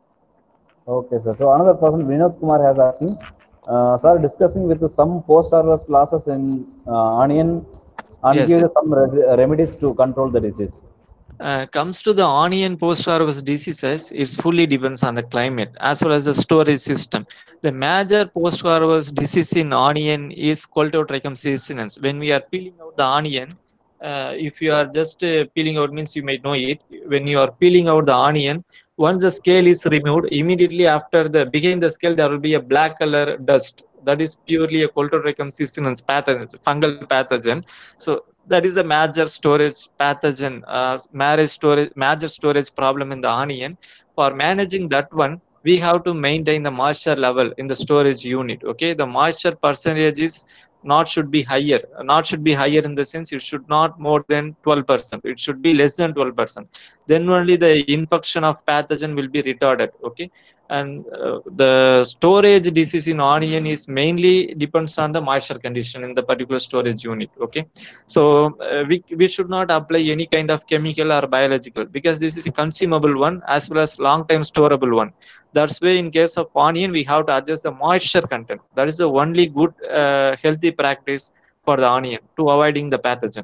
Okay, sir. So another person, Vinod Kumar, has asking, sir, discussing with some post-harvest losses in onion and Yes, give yes. some remedies to control the disease. Comes to the onion post harvest diseases, it fully depends on the climate as well as the storage system. The major post harvest disease in onion is Coltotrichum siccinens. When we are peeling out the onion, if you are just peeling out, means you might know it. When you are peeling out the onion, once the scale is removed, immediately after the behind the scale there will be a black color dust. That is purely a Coltotrichum siccinens pathogen, fungal pathogen. So that is a major storage pathogen, major storage problem in the onion. For managing that one, we have to maintain the moisture level in the storage unit. Okay, the moisture percentage is not should be higher, not should be higher in the sense it should not more than 12%, it should be less than 12%. Then only the infection of pathogen will be retarded. Okay, and the storage disease in onion is mainly depends on the moisture condition in the particular storage unit. Okay, so we should not apply any kind of chemical or biological because this is a consumable one as well as long time storable one. That's why in case of onion we have to adjust the moisture content. That is the only good healthy practice for the onion to avoiding the pathogen.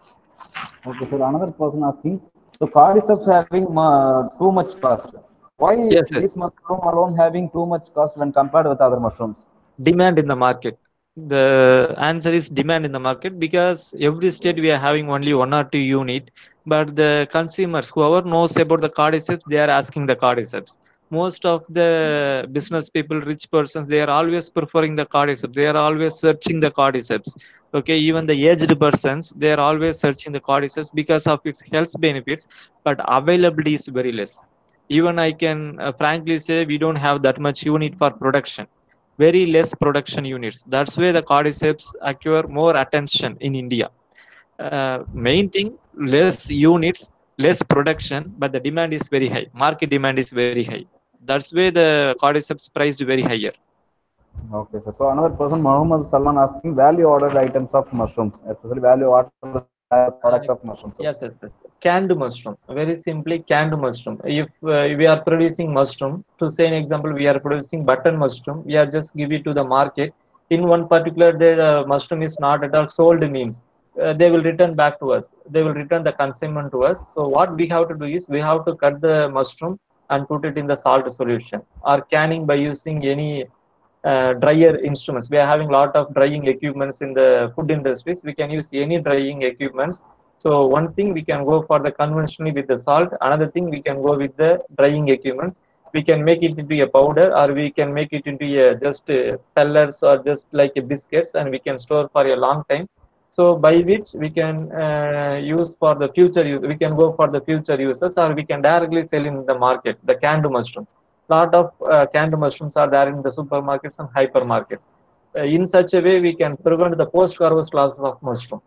Okay, sir. Another person asking, so cordyceps having too much cost. Why Yes, this yes. mushroom alone having too much cost when compared with other mushrooms? Demand in the market. The answer is demand in the market because every state we are having only one or two unit. but the consumers, whoever knows about the cordyceps, they are asking the cordyceps. Most of the business people, rich persons, they are always preferring the cordyceps, they are always searching the cordyceps. Okay, even the aged persons, they are always searching the cordyceps because of its health benefits, but availability is very less. Even I can frankly say we don't have that much unit for production, very less production units. That's why the cordyceps acquire more attention in India. Main thing, less units, less production, but the demand is very high, market demand is very high. That's why the cordyceps priced very higher. Okay, sir. So another person, Muhammad Salman, asking value ordered items of mushrooms, especially value. What are the products Uh, of mushrooms? Sir? yes. Canned mushroom. Very simply, canned mushroom. If we are producing mushroom, to say an example, we are producing button mushroom. We are just give it to the market. In one particular day, the mushroom is not at all sold. Means they will return back to us. They will return the consignment to us. So what we have to do is we have to cut the mushroom and put it in the salt solution, or canning by using any dryer instruments. We are having a lot of drying equipments in the food industries. We can use any drying equipments. So one thing, we can go for the conventionally with the salt. Another thing, we can go with the drying equipments. We can make it into a powder, or we can make it into a just pellets, or just like a biscuits, and we can store for a long time. So by which we can use for the future use. We can go for the future uses, or we can directly sell in the market the canned mushrooms. Lot of canned mushrooms are there in the supermarkets and hypermarkets. In such a way, we can prevent the post-harvest losses of mushroom.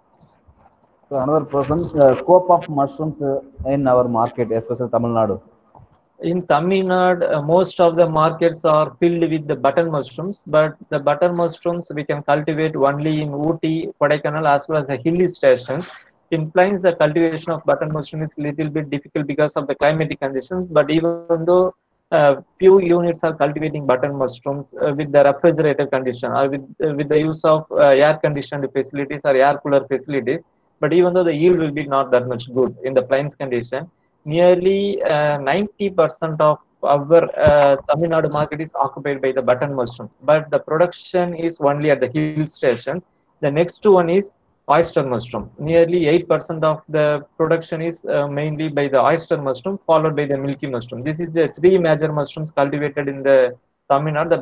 So another person, scope of mushrooms in our market, especially Tamil Nadu. In Tamil Nadu, most of the markets are filled with the button mushrooms, but the button mushrooms we can cultivate only in Ooty, Kodaikanal, as well as the hilly stations. In plains, the cultivation of button mushroom is little bit difficult because of the climatic conditions. But even though few units are cultivating button mushrooms with the refrigerator condition, or with the use of air conditioned facilities or air cooler facilities, but even though the yield will be not that much good in the plains condition, nearly 90% of our Tamil Nadu market is occupied by the button mushroom, but the production is only at the hill stations. The next one is oyster mushroom. Nearly 8% of the production is mainly by the oyster mushroom, followed by the milky mushroom. This is the three major mushrooms cultivated in the Tamil Nadu. The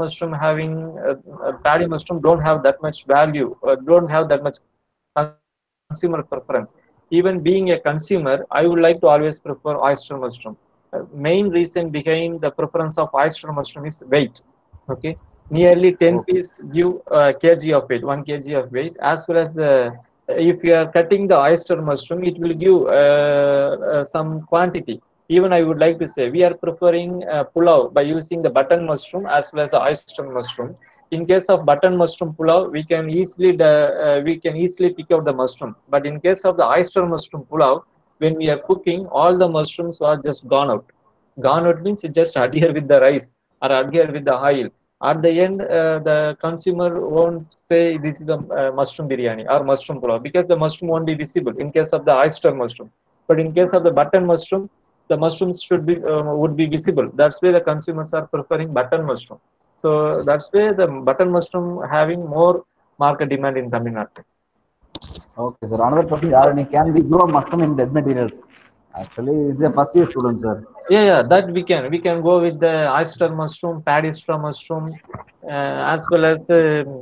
paddy mushroom don't have that much value, don't have that much consumer preference. Even being a consumer, I would like to always prefer oyster mushroom. Main reason behind the preference of oyster mushroom is weight. Okay, nearly 10 Okay. piece give kg of weight, 1 kg of weight, as well as if you are cutting the oyster mushroom, it will give some quantity. Even I would like to say we are preferring pulao by using the button mushroom as well as the oyster mushroom. In case of button mushroom pulao, we can easily pick out the mushroom, but in case of the oyster mushroom pulao, when we are cooking, all the mushrooms are just gone out. Gone out means it just adhere with the rice or adhere with the oil. At the end, the consumer won't say this is a mushroom biryani or mushroom pulao, because the mushroom won't be visible in case of the oyster mushroom. But in case of the button mushroom, the mushrooms would be visible. That's why the consumers are preferring button mushroom. So that's why the button mushroom having more market demand in Tamil Nadu. Okay, sir. Another person, can we grow mushroom in dead materials? Actually, he's a first year student, sir. Yeah, that we can go with the oyster mushroom, paddy straw mushroom, as well as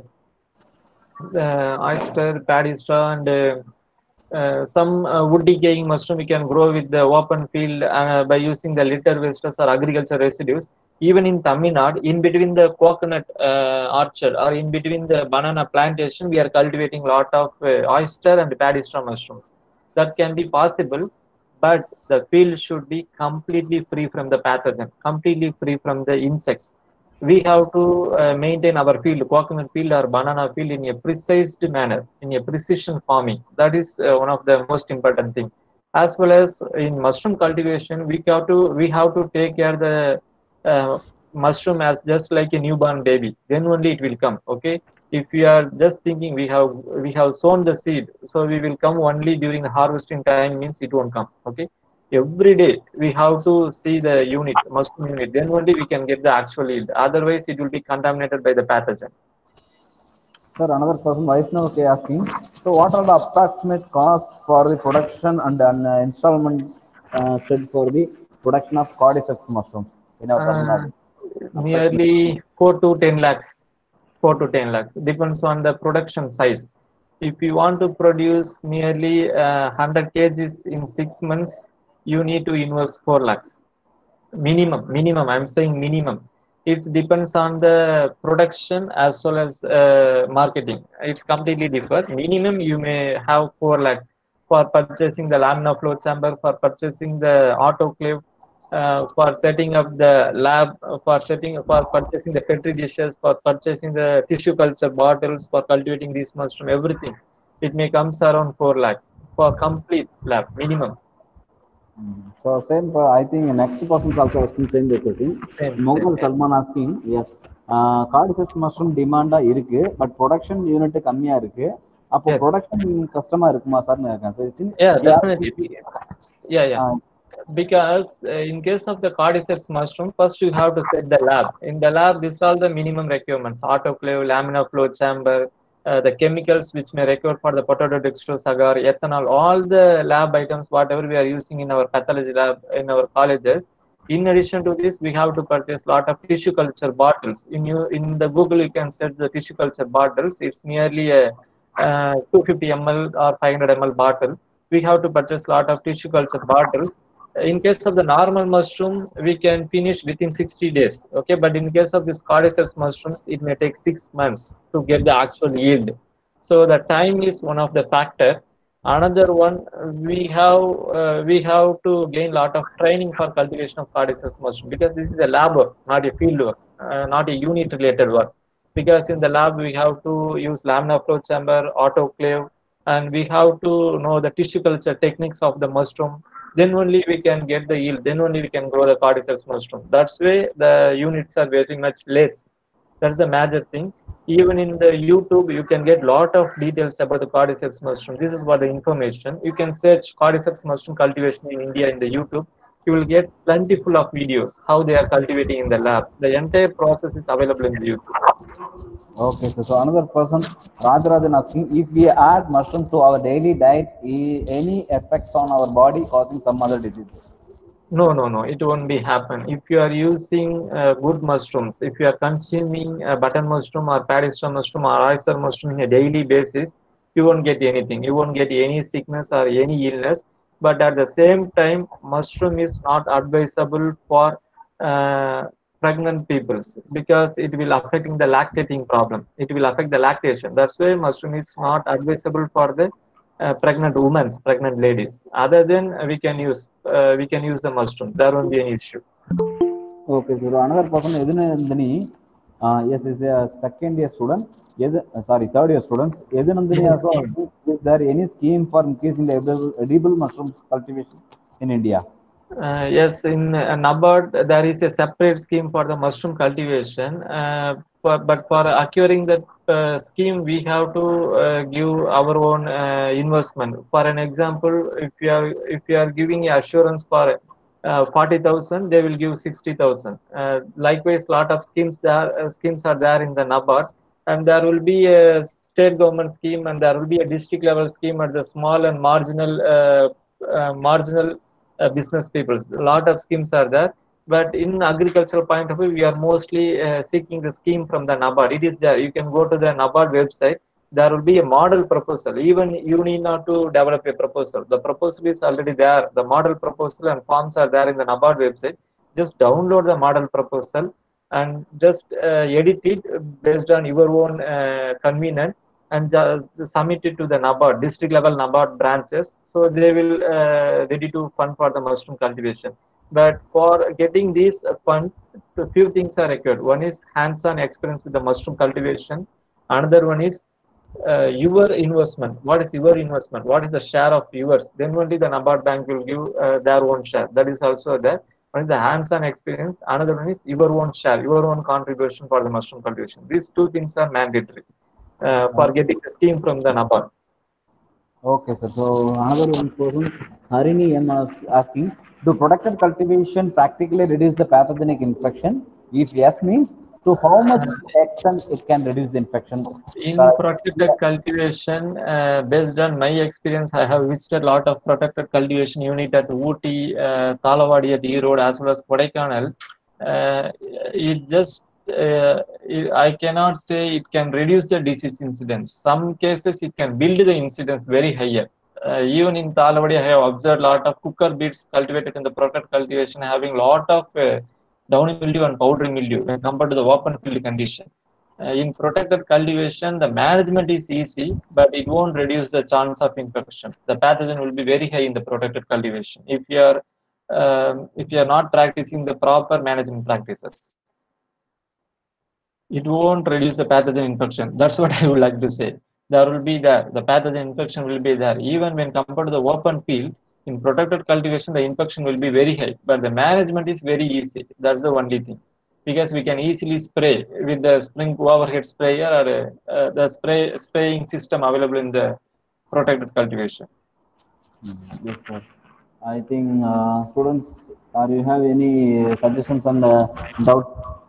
oyster, paddy straw, and some wood decaying mushroom we can grow with the open field by using the litter wastes or agriculture residues. Even in Tamil Nadu, in between the coconut orchard or in between the banana plantation, we are cultivating a lot of oyster and paddy straw mushrooms. That can be possible, but the field should be completely free from the pathogen, completely free from the insects. We have to maintain our field, coconut field or banana field, in a precise manner, in a precision farming. That is one of the most important thing. As well as in mushroom cultivation, we have to take care the mushroom as just like a newborn baby. Then only it will come. Okay, if we are just thinking we have sown the seed, so we will come only during the harvesting time, means it won't come. Okay, every day we have to see the unit, mushroom unit, then only we can get the actual yield. Otherwise it will be contaminated by the pathogen. Sir, another person, Vaishnav, okay, asking, so what are the approximate cost for the production and an installment said for the production of cordyceps mushrooms in our Tamil Uh, Nadu? Approximate. Nearly 4 to 10 lakhs. 4 to 10 lakhs depends on the production size. If you want to produce nearly 100 kgs in 6 months, you need to invest 4 lakhs. Minimum, I'm saying minimum. It depends on the production as well as marketing. It's completely different. Minimum, you may have 4 lakhs for purchasing the laminar flow chamber, for purchasing the autoclave, for setting up the lab, for purchasing the petri dishes, for purchasing the tissue culture bottles, for cultivating these mushroom, everything. It may comes around 4 lakhs for complete lab minimum. So same, I think next person is also asking same question. Same, Mughal yes. Salman asking, yes, cordyceps mushroom demand இருக்கு, but production unit கம்மியா இருக்கு. அப்போ Yes. production கஷ்டமா இருக்குமா சார்னு இருக்கேன். So, Yeah, they are, definitely. Yeah. Because in case of the cordyceps mushroom, first you have to set the lab. In the lab, these are all the minimum requirements: autoclave, laminar flow chamber, the chemicals which may require for the potato dextrose agar, ethanol, all the lab items, whatever we are using in our pathology lab in our colleges. In addition to this, we have to purchase a lot of tissue culture bottles. In the Google, you can search the tissue culture bottles. It's nearly a 250 ml or 500 ml bottle. We have to purchase a lot of tissue culture bottles. In case of the normal mushroom, we can finish within 60 days. Okay, but in case of this cordyceps mushrooms, it may take 6 months to get the actual yield. So the time is one of the factor. Another one, we have to gain a lot of training for cultivation of cordyceps mushroom, because this is a lab work, not a field work, not a unit related work. Because in the lab we have to use laminar flow chamber, autoclave, and we have to know the tissue culture techniques of the mushroom. Then only we can get the yield. Then only we can grow the cordyceps mushroom. That's why the units are very much less. That's a major thing. Even in the YouTube, you can get lot of details about the cordyceps mushroom. This is what the information. You can search cordyceps mushroom cultivation in India in the YouTube. You will get plentiful of videos how they are cultivating in the lab. The entire process is available in the YouTube. okay, so another person, Rajarajan asking, if we add mushroom to our daily diet, any effects on our body causing some other diseases? No. It won't be happen. If you are using good mushrooms, if you are consuming button mushroom or paddy star mushroom or oyster mushroom on a daily basis, you won't get anything. You won't get any sickness or any illness. But at the same time, mushroom is not advisable for uh, pregnant peoples, because it will affecting the lactating problem. It will affect the lactation. That's why mushroom is not advisable for the pregnant women, pregnant ladies. Other than we can use the mushroom. There won't be any issue. Okay, so another person, Edunandini, yes, is a second year student. Sorry, third year students. Edunandini Any also scheme? asking, is there any scheme for increasing the edible mushrooms cultivation in India? Yes, in NABARD there is a separate scheme for the mushroom cultivation. But for acquiring that scheme, we have to give our own investment. For an example, if you are giving assurance for 40,000, they will give 60,000. Likewise, lot of schemes are there in the NABARD, and there will be a state government scheme, and there will be a district level scheme at the small and marginal business people. A lot of schemes are there, but in agricultural point of view, we are mostly seeking the scheme from the NABARD. It is there. You can go to the NABARD website. There will be a model proposal. Even you need not to develop a proposal. The proposal is already there. The model proposal and forms are there in the NABARD website. Just download the model proposal and just edit it based on your own convenience, and just submit it to the NABARD, district level NABARD branches. So they will ready to fund for the mushroom cultivation. But for getting this fund, a few things are required. One is hands-on experience with the mushroom cultivation. Another one is your investment. What is your investment? What is the share of yours? Then only the NABARD bank will give their own share. That is also there. One is the hands-on experience. Another one is your own share, your own contribution for the mushroom cultivation. These two things are mandatory for getting the scheme from the NABARD. Okay, sir. So another one person, Harini M asking, do protected cultivation practically reduce the pathogenic infection? If yes, means To how much extent it can reduce the infection? In Uh, protected cultivation, based on my experience, I have visited a lot of protected cultivation unit at Ooty, Talawadi at Erode, as well as Kodaikanal. It just, I cannot say it can reduce the disease incidence. Some cases it can build the incidence very higher. Even in Talawadi, I have observed a lot of cooker beets cultivated in the protected cultivation having a lot of downy mildew and powdery mildew when compared to the open field condition. In protected cultivation, the management is easy, but it won't reduce the chance of infection. The pathogen will be very high in the protected cultivation if you are not practicing the proper management practices. It won't reduce the pathogen infection. That's what I would like to say. There will be there. The pathogen infection will be there. Even when compared to the open field, in protected cultivation, the infection will be very high, but the management is very easy. That's the only thing. Because we can easily spray with the spring overhead sprayer or the spraying system available in the protected cultivation. yes, sir. I think students, are you have any suggestions and doubt?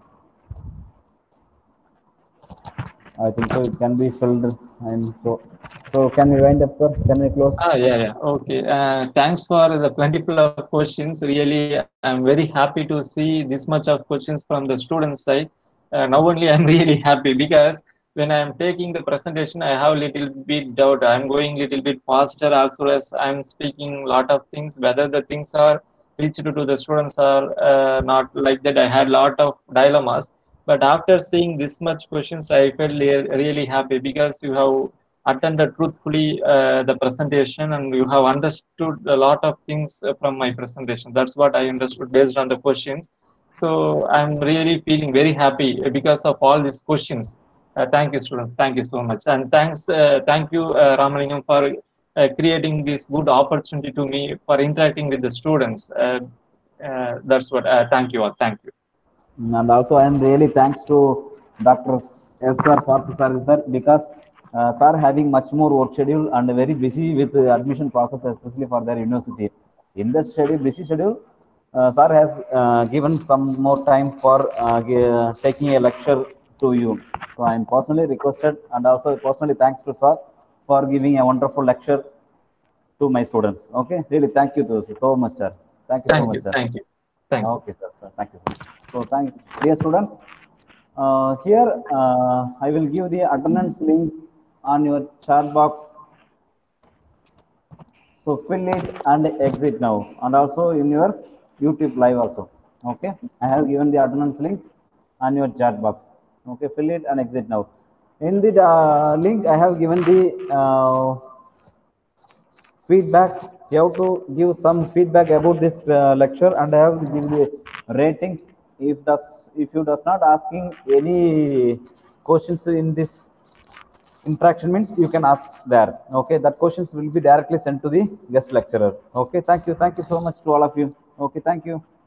I think so. It can be filled, and so can we wind up, sir? Can we close? Yeah. Okay. Thanks for the plentiful of questions. Really, I'm very happy to see this much of questions from the student side. Now only I'm really happy because when I'm taking the presentation, I have little bit doubt. I'm going little bit faster as well as I'm speaking a lot of things. Whether the things are reached to the students or not like that, I had a lot of dilemmas. But after seeing this much questions, I felt really happy because you have attended truthfully the presentation and you have understood a lot of things from my presentation. That's what I understood based on the questions. So I'm really feeling very happy because of all these questions. Thank you, students. Thank you so much. And thank you, Ramalingam, for creating this good opportunity to me for interacting with the students. That's what, thank you all. Thank you. And also, I am really thanks to Dr. S.R. Parthasarathi sir, because sir having much more work schedule and very busy with the admission process, especially for their university. In this schedule, busy schedule, sir has given some more time for taking a lecture to you. So I am personally requested, and also personally thanks to sir for giving a wonderful lecture to my students. Okay, really thank you so much, sir. Thank you so Thank much, you. sir. Thank you. Thank you. Okay, sir. Thank you. So, dear students. Here, I will give the attendance link on your chat box. So, fill it and exit now, and also in your YouTube live also. Okay, I have given the attendance link on your chat box. Okay, fill it and exit now. In the link, I have given the feedback. You have to give some feedback about this lecture, and I have to give the ratings. If you does not asking any questions in this interaction, means you can ask there. Okay, that questions will be directly sent to the guest lecturer. Okay, thank you so much to all of you. Okay, thank you.